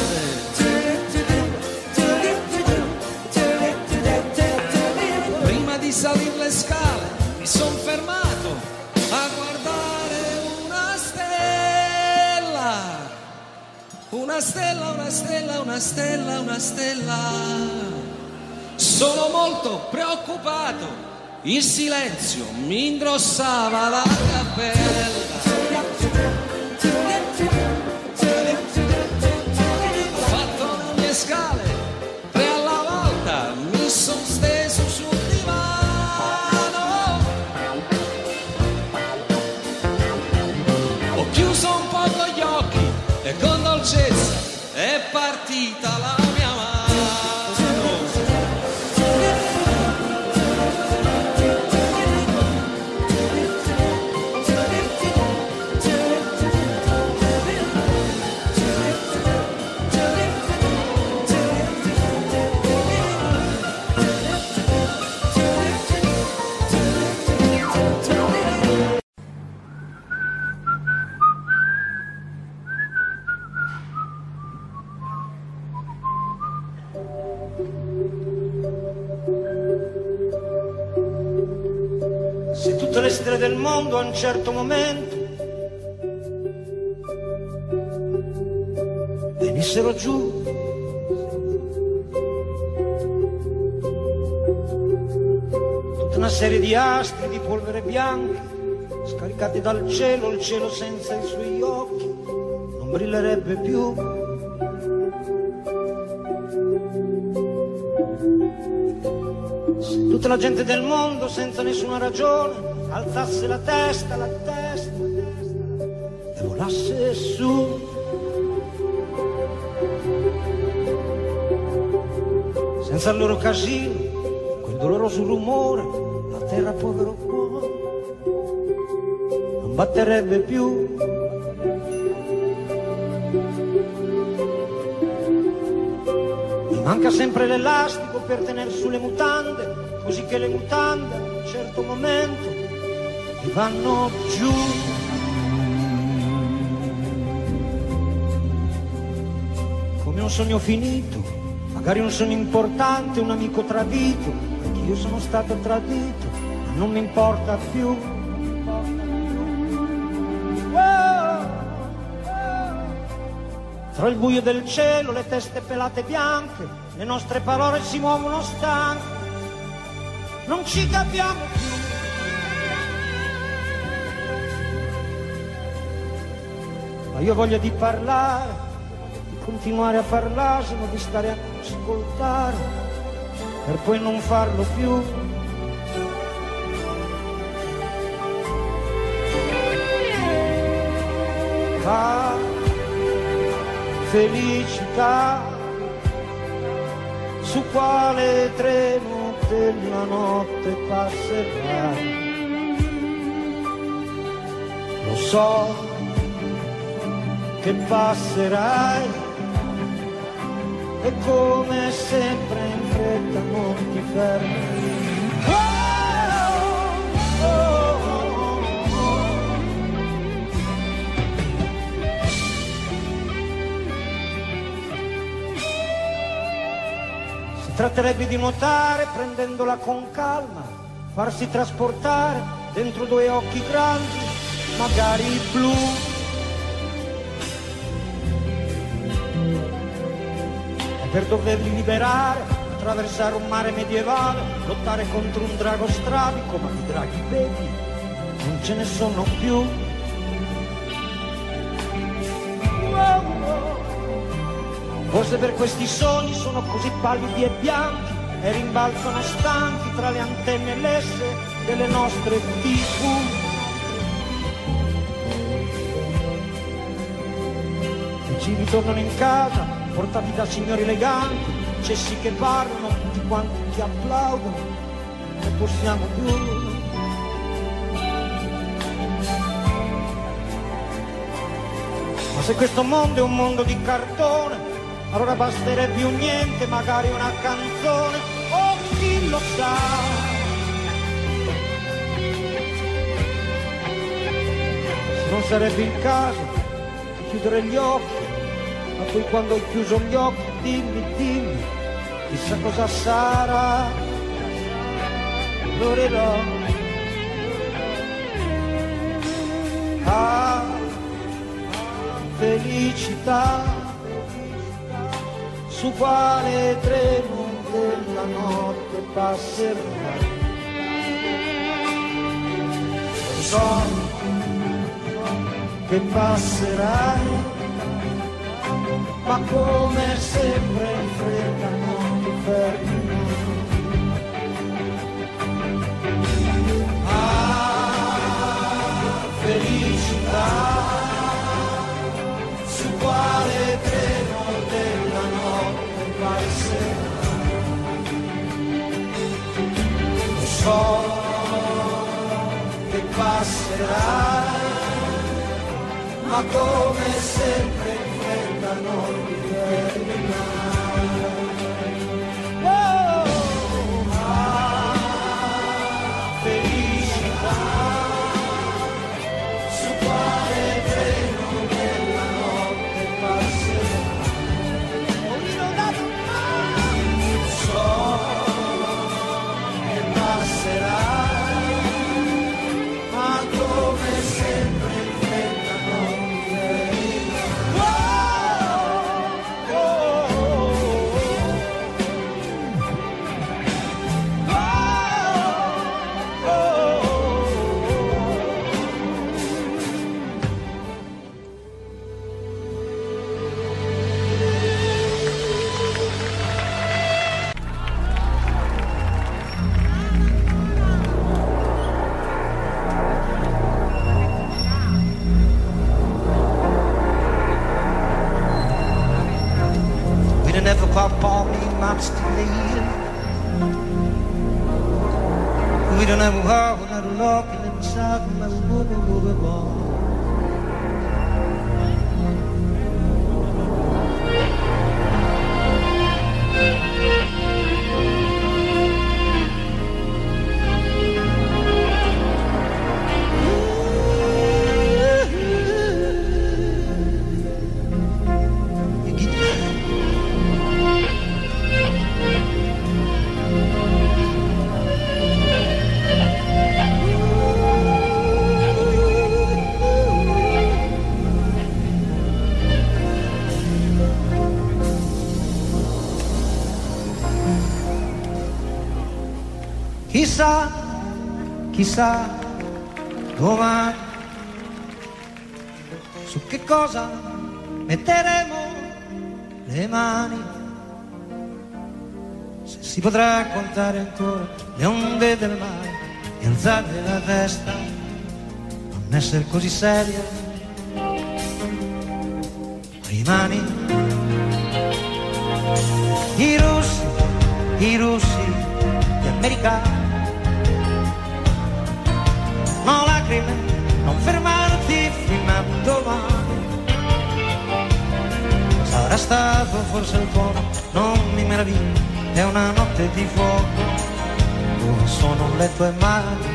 Prima di salire le scale mi son fermato a guardare una stella, una stella, una stella, una stella, una stella. Sono molto preoccupato, il silenzio mi ingrossava la cappella. Ho fatto le mie scale, tre alla volta, mi son steso sul divano. Ho chiuso un poco gli occhi e con dolcezza è partita la mia mano. Se tutte le stelle del mondo a un certo momento venissero giù, tutta una serie di astri di polvere bianca scaricati dal cielo, il cielo senza i suoi occhi non brillerebbe più. Se tutta la gente del mondo senza nessuna ragione alzasse la testa, la testa, la testa e volasse su, senza il loro casino, quel doloroso rumore, la terra, povero cuore, non batterebbe più. Mi manca sempre l'elastico per tenere su le mutande, così che le mutande a un certo momento mi vanno giù. Come un sogno finito, magari un sogno importante, un amico tradito, perché io sono stato tradito, ma non mi importa più. Tra il buio del cielo, le teste pelate bianche, le nostre parole si muovono stanche, non ci capiamo più. Ma io ho voglia di parlare, di continuare a far l'asino, di stare a ascoltare, per poi non farlo più. Va, felicità, su quale treno della notte passerai. Lo so che passerai e come sempre in fretta non ti fermi. Oh, oh, oh, oh. Si tratterebbe di nuotare prendendola con calma, farsi trasportare dentro due occhi grandi, magari blu. Per doverli liberare, attraversare un mare medievale, lottare contro un drago strabico, ma di draghi vedi non ce ne sono più. Forse per questi sogni sono così pallidi e bianchi e rimbalzano stanchi tra le antenne lesse delle nostre tivù. I cigni tornano in casa, portati da signori eleganti, cessi che parlano, tutti quanti ti applaudono non possiamo più. Ma se questo mondo è un mondo di cartone, allora basterebbe più niente, magari una canzone, oh chi lo sa. Se non sarebbe il caso di chiudere gli occhi, ma poi quando hai chiuso gli occhi dimmi, dimmi, chissà cosa sarà. L'orerò. Ah, felicità, su quale treno della notte passerà. Lo so che passerai, ma come sempre in fretta non ti fermi. Ah, felicità, su quale treno della notte passerà. Lo so che passerai, ma come sempre in fretta non ti fermerai. Oh, ah, felicità, su quale treno della notte passerà. So che passerà, ma come sempre in fretta non ti fermerai. Oh, oh, oh, oh, we don't ever call Polly much to leave. We don't ever walk without looking inside my room. Chissà, chissà, domani su che cosa metteremo le mani, se si potrà contare ancora le onde del mare e alzare la testa, non essere così seria, rimani. I russi, i russi, gli americani, no lacrime, non fermarti fino a domani. Sarà stato forse il tuono, non mi meraviglio, è una notte di fuoco, dove sono le tue mani.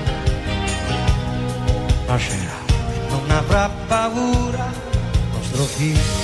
Nascerà e non avrà paura nostro figlio.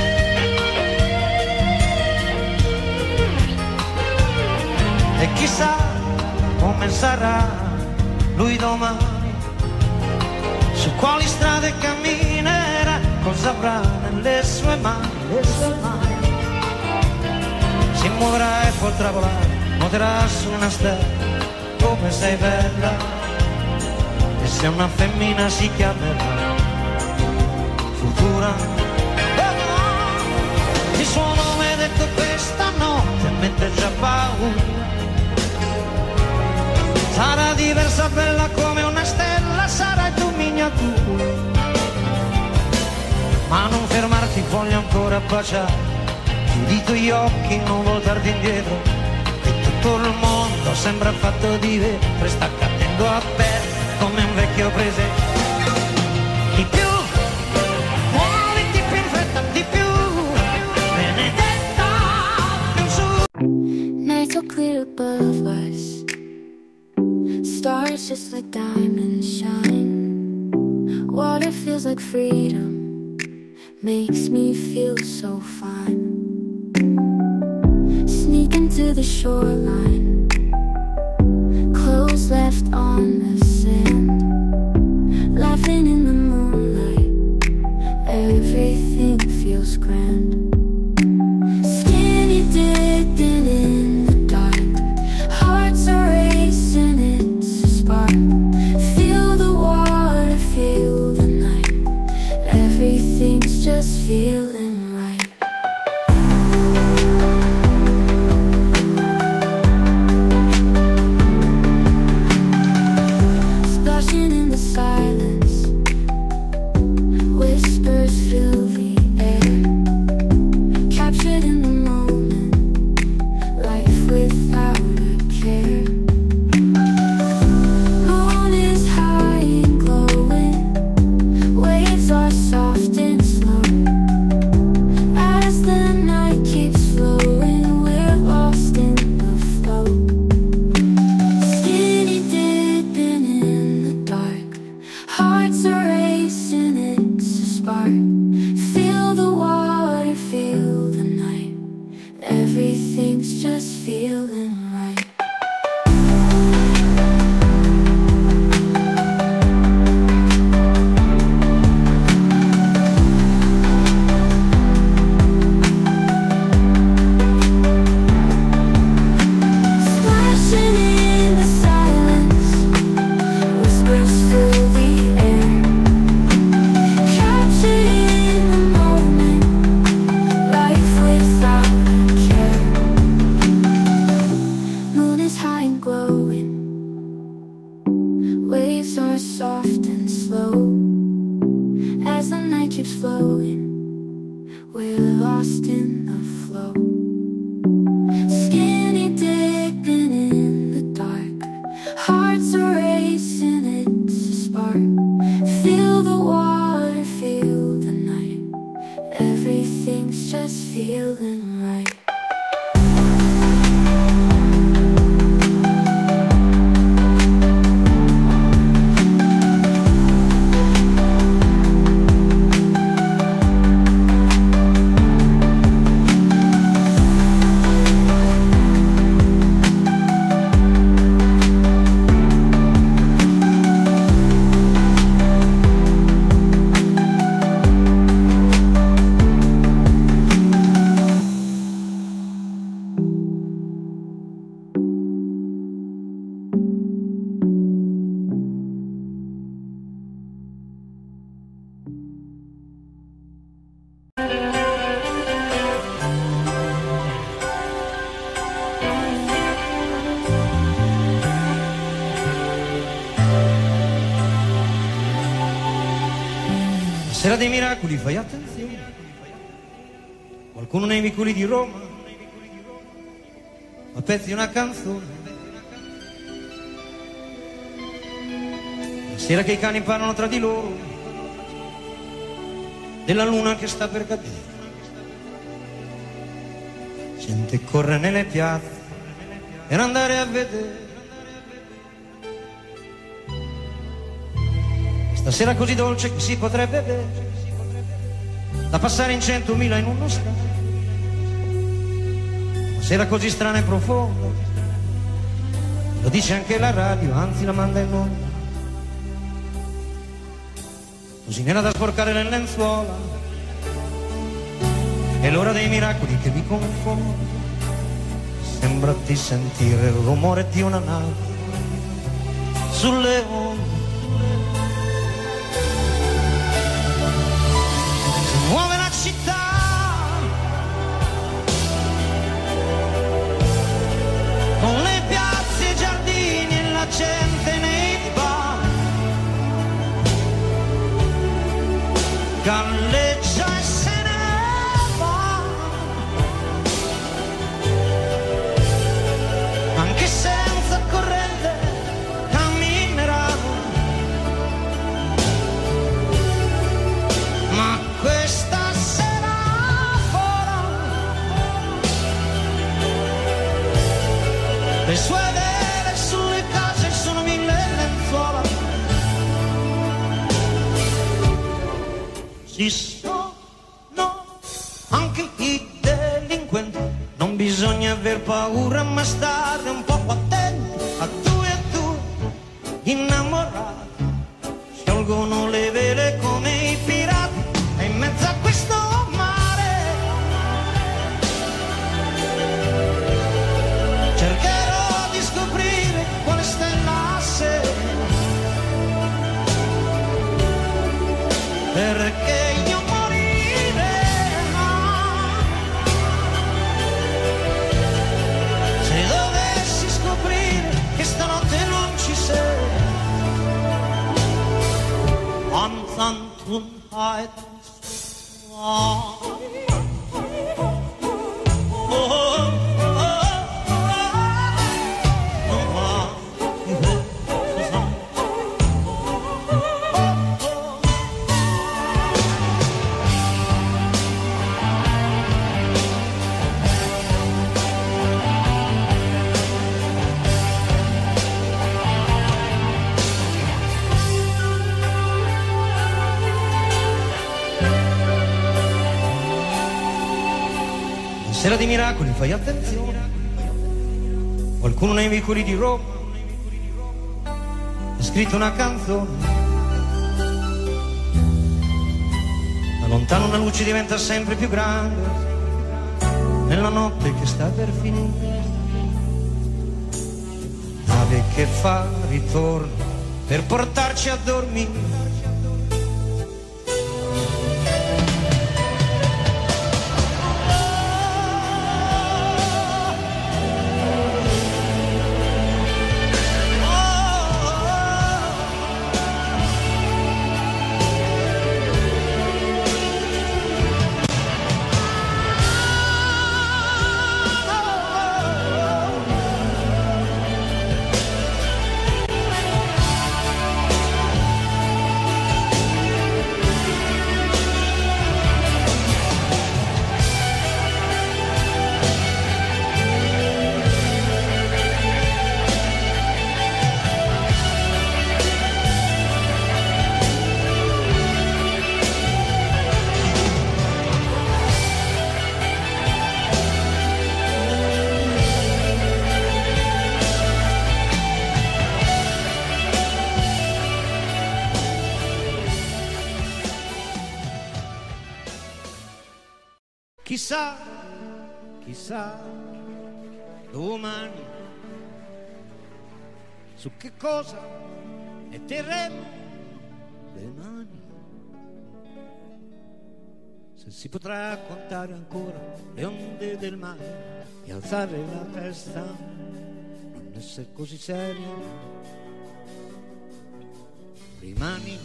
E chissà come sarà lui domani, su quali strade camminerà, cosa avrà nelle sue mani, le sue mani. Si muoverà e potrà volare, nuoterà su una stella, come sei bella, e se una femmina si chiamerà Futura. Il suo nome è detto questa notte, mentre già paura. Sarà diversa, bella come una stella, sarai tu miniatura. Ma non fermarti, voglio ancora baciare. Chiudi i tuoi occhi, non voltarti indietro, e tutto il mondo sembra fatto di vetro e sta cadendo a pezzi come un vecchio presente. Di più, muoviti più in fretta, di più, Benedetta, più su. Nights are clear above us, stars just like diamonds shine. Water feels like freedom, makes me feel so fine. Sneaking to the shoreline, clothes left on the sand. Laughing in the moonlight, everything feels grand. Skinny dipping in the dark, hearts are racing, it's a spark. Feel the water, feel the night, everything's just feeling right. Splashing in the silence, whispers fill the air. Captured in the moment, life without a care. Moon is high and glowing, waves are soft and slow. As the night keeps flowing, we're lost in the flow. Skinny dipping in the dark, hearts are racing, it's a spark. Feel the water, feel the night, everything's just feeling right. Splashing in the silence, whispers fill the air. Captured in the moment, life without a care. Moon is high and glowing, waves are soft and slow. As the night keeps flowing, we're lost in the flow. Skinny dipping in the dark, hearts are racing, it's a spark. Feel the water, feel the night, everything's just feeling right. Sera dei miracoli, fai attenzione, qualcuno nei vicoli di Roma a pezzi una canzone. La sera che i cani parlano tra di loro della luna che sta per cadere, gente corre nelle piazze per andare a vedere. Stasera così dolce che si potrebbe bere, da passare in centomila in uno stato. Una sera così strana e profonda, lo dice anche la radio, anzi la manda in onda. Così nera da sporcare le lenzuola, è l'ora dei miracoli che vi confondono. Sembra di sentire il rumore di una nave sulle onde. Muove la città, con le piazze, i giardini e la gente nei bar. Galleggia e se ne va. le sue vele sulle case sono mille lenzuola. Ci sono anche i delinquenti, non bisogna aver paura ma stare un po' attenti a due e due innamorati, sciolgono le vele come i pirati e in mezzo a questo mare cercherò di scoprire quale stella sei, perché io morire se dovessi scoprire che stanotte non ci sei. Anzantunheit Sera di miracoli, fai attenzione, qualcuno nei vicoli di Roma ha scritto una canzone, da lontano una luce diventa sempre più grande, nella notte che sta per finire, nave che fa ritorno per portarci a dormire. Chissà, chissà, domani su che cosa metteremo le mani, se si potrà contare ancora le onde del mare e alzare la testa, non essere così serio, rimani.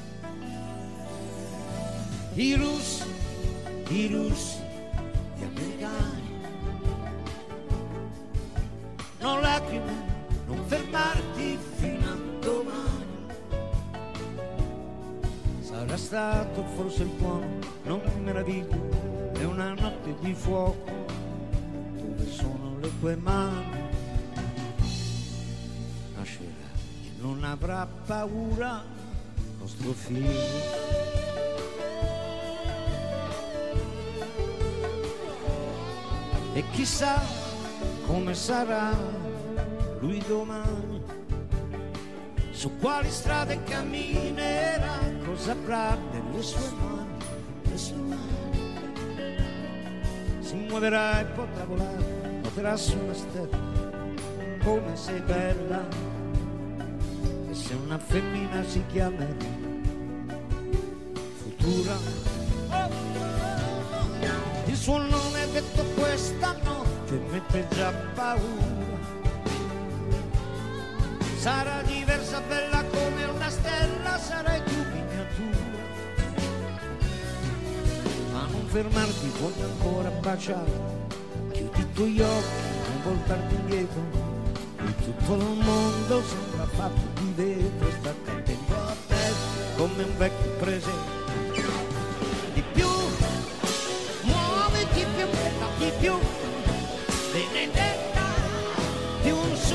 I russi, i russi, gli americani, non lacrime, non fermarti fino a domani. Sarà stato forse il tuono, non mi meraviglio, è una notte di fuoco, dove sono le tue mani? Nascerà e non avrà paura nostro figlio. E chissà come sarà lui domani, su quali strade camminerà, cosa avrà nelle sue mani, le sue mani. Si muoverà e potrà volare, noterà su una stella come sei bella, e se una femmina si chiamerà Futura. Il suo nome è detto questa notte mette già paura, sarà diversa, bella come una stella, sarai tu miniatura, ma non fermarti, voglio ancora baciare, chiudi i tuoi occhi, non voltarti indietro, e tutto il mondo sembra fatto di vetro, sta attento a te come un vecchio presente. Di più, benedetta, di un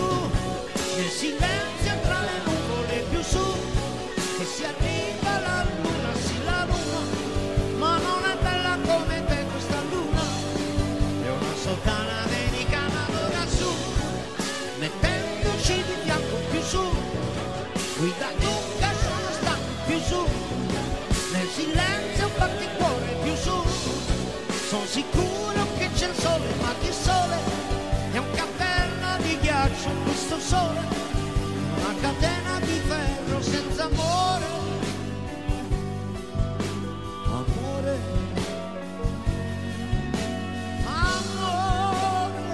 silenzio tra le nuvole più su, che si arriva la luna, sì la luna, ma non è bella come te questa luna, è una sottana americana da su, mettendoci di fianco più su, guida lunga sono stato più su, nel silenzio batte il cuore più su, sono sicuro che c'è il sole, ma che sole, è un caverna di ghiaccio questo sole, una catena di ferro senza amore, amore, amore,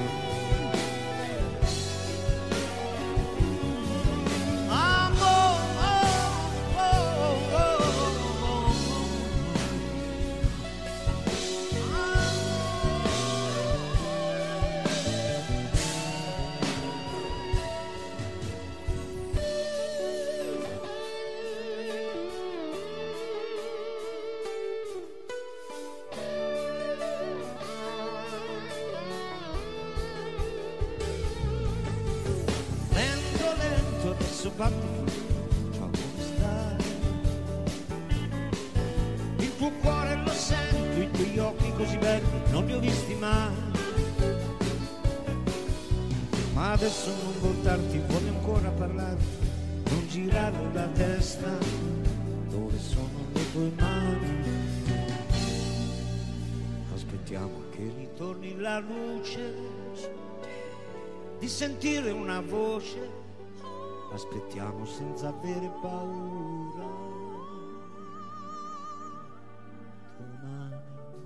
lento, lento, adesso batti, ciao come stai? Il tuo cuore lo sento, i tuoi occhi così belli, non li ho visti mai. Ma adesso non voltarti, voglio ancora parlarti, non girare la testa, dove sono le tue mani? Aspettiamo che ritorni la luce, di sentire una voce, aspettiamo senza avere paura. Domani.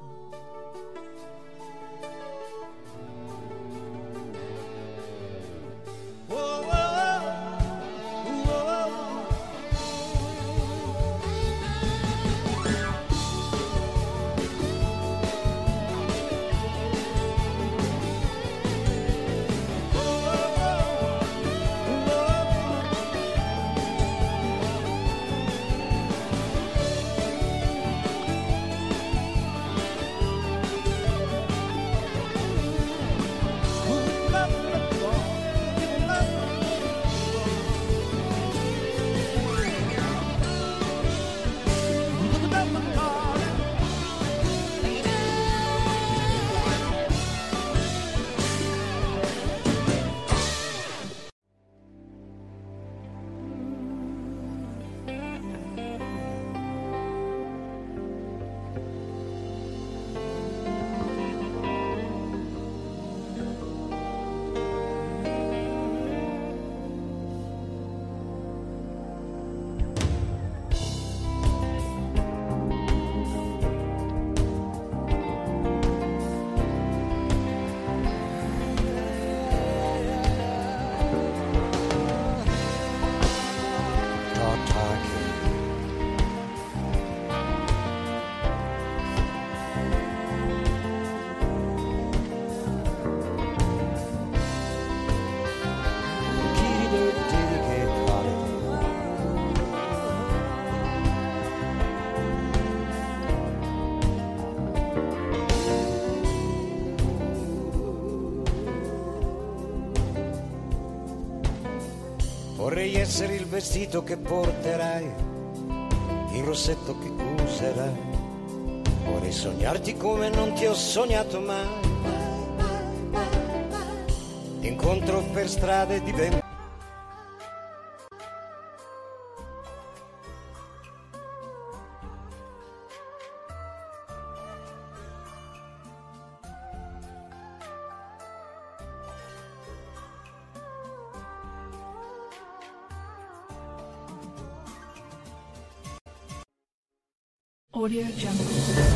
Oh, oh, oh, oh. Vorrei essere il vestito che porterai, il rossetto che userai. Vorrei sognarti come non ti ho sognato mai. Ti incontro per strade e divento Audio Jungle.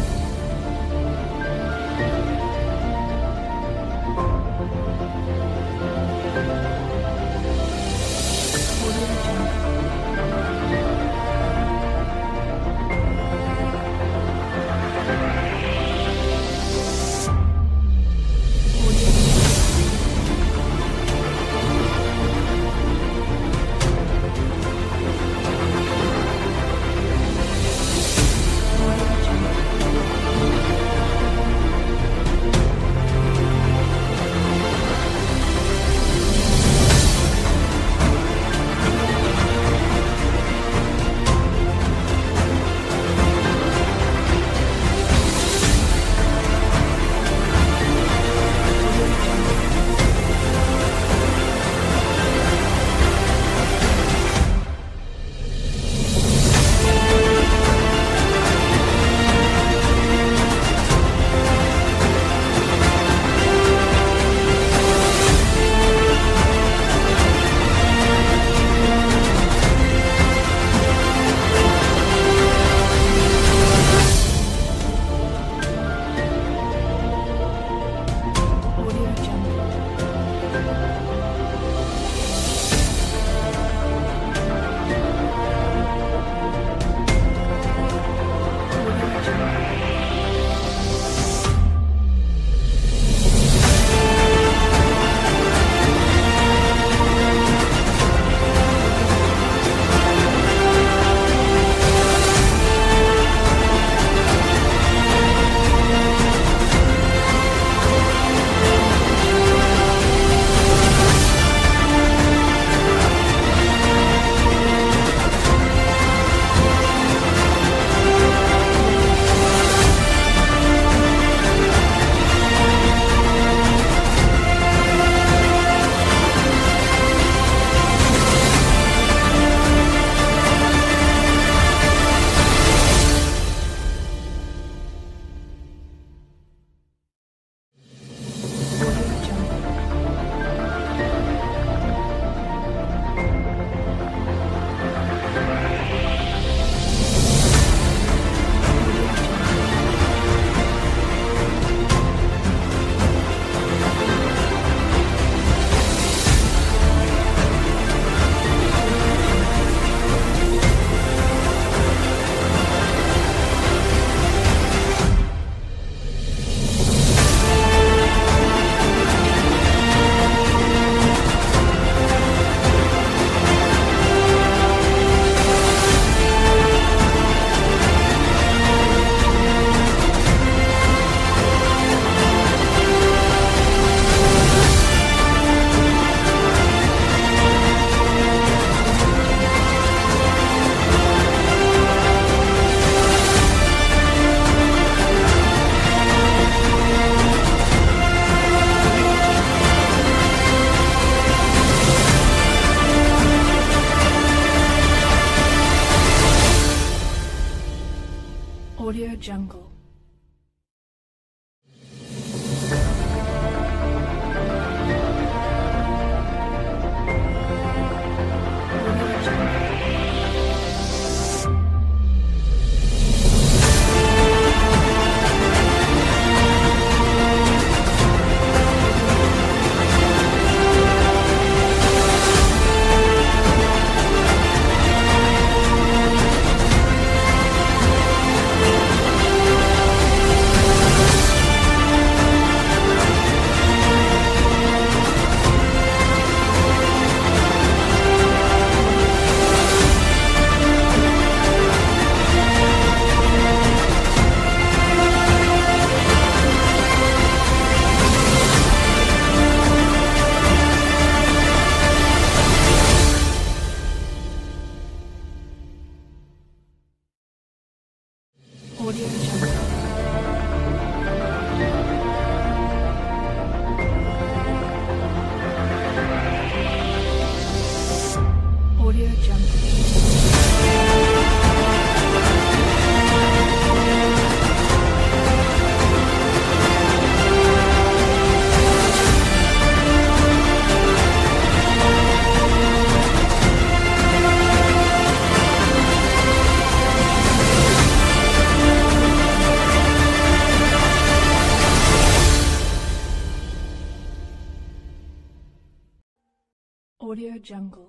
Audio Jungle.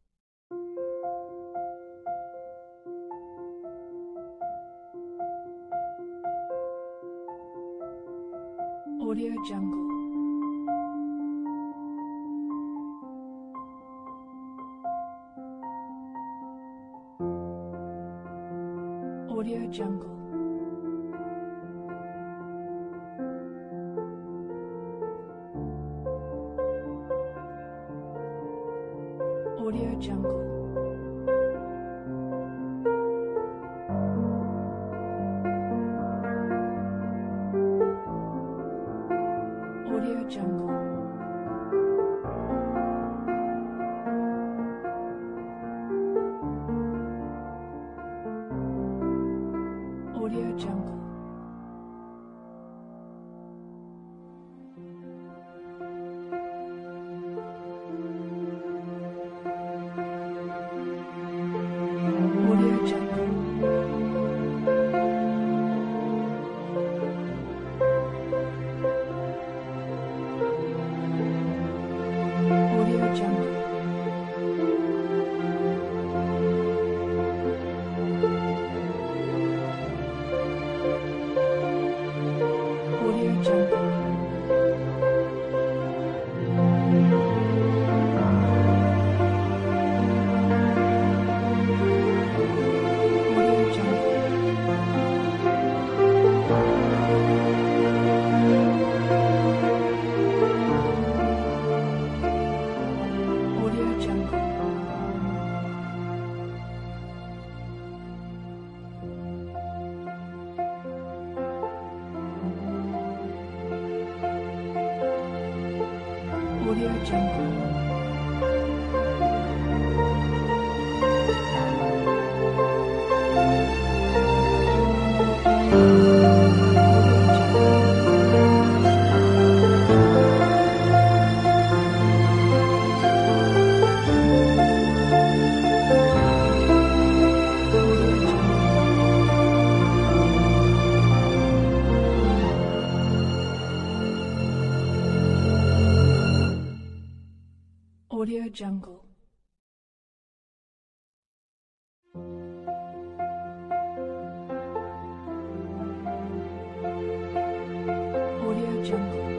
Audio Jungle. Audio Jungle. Audio Jungle. Audio Jungle. Audio Jungle. Audio Jungle. Audio Jungle. Audio Jungle.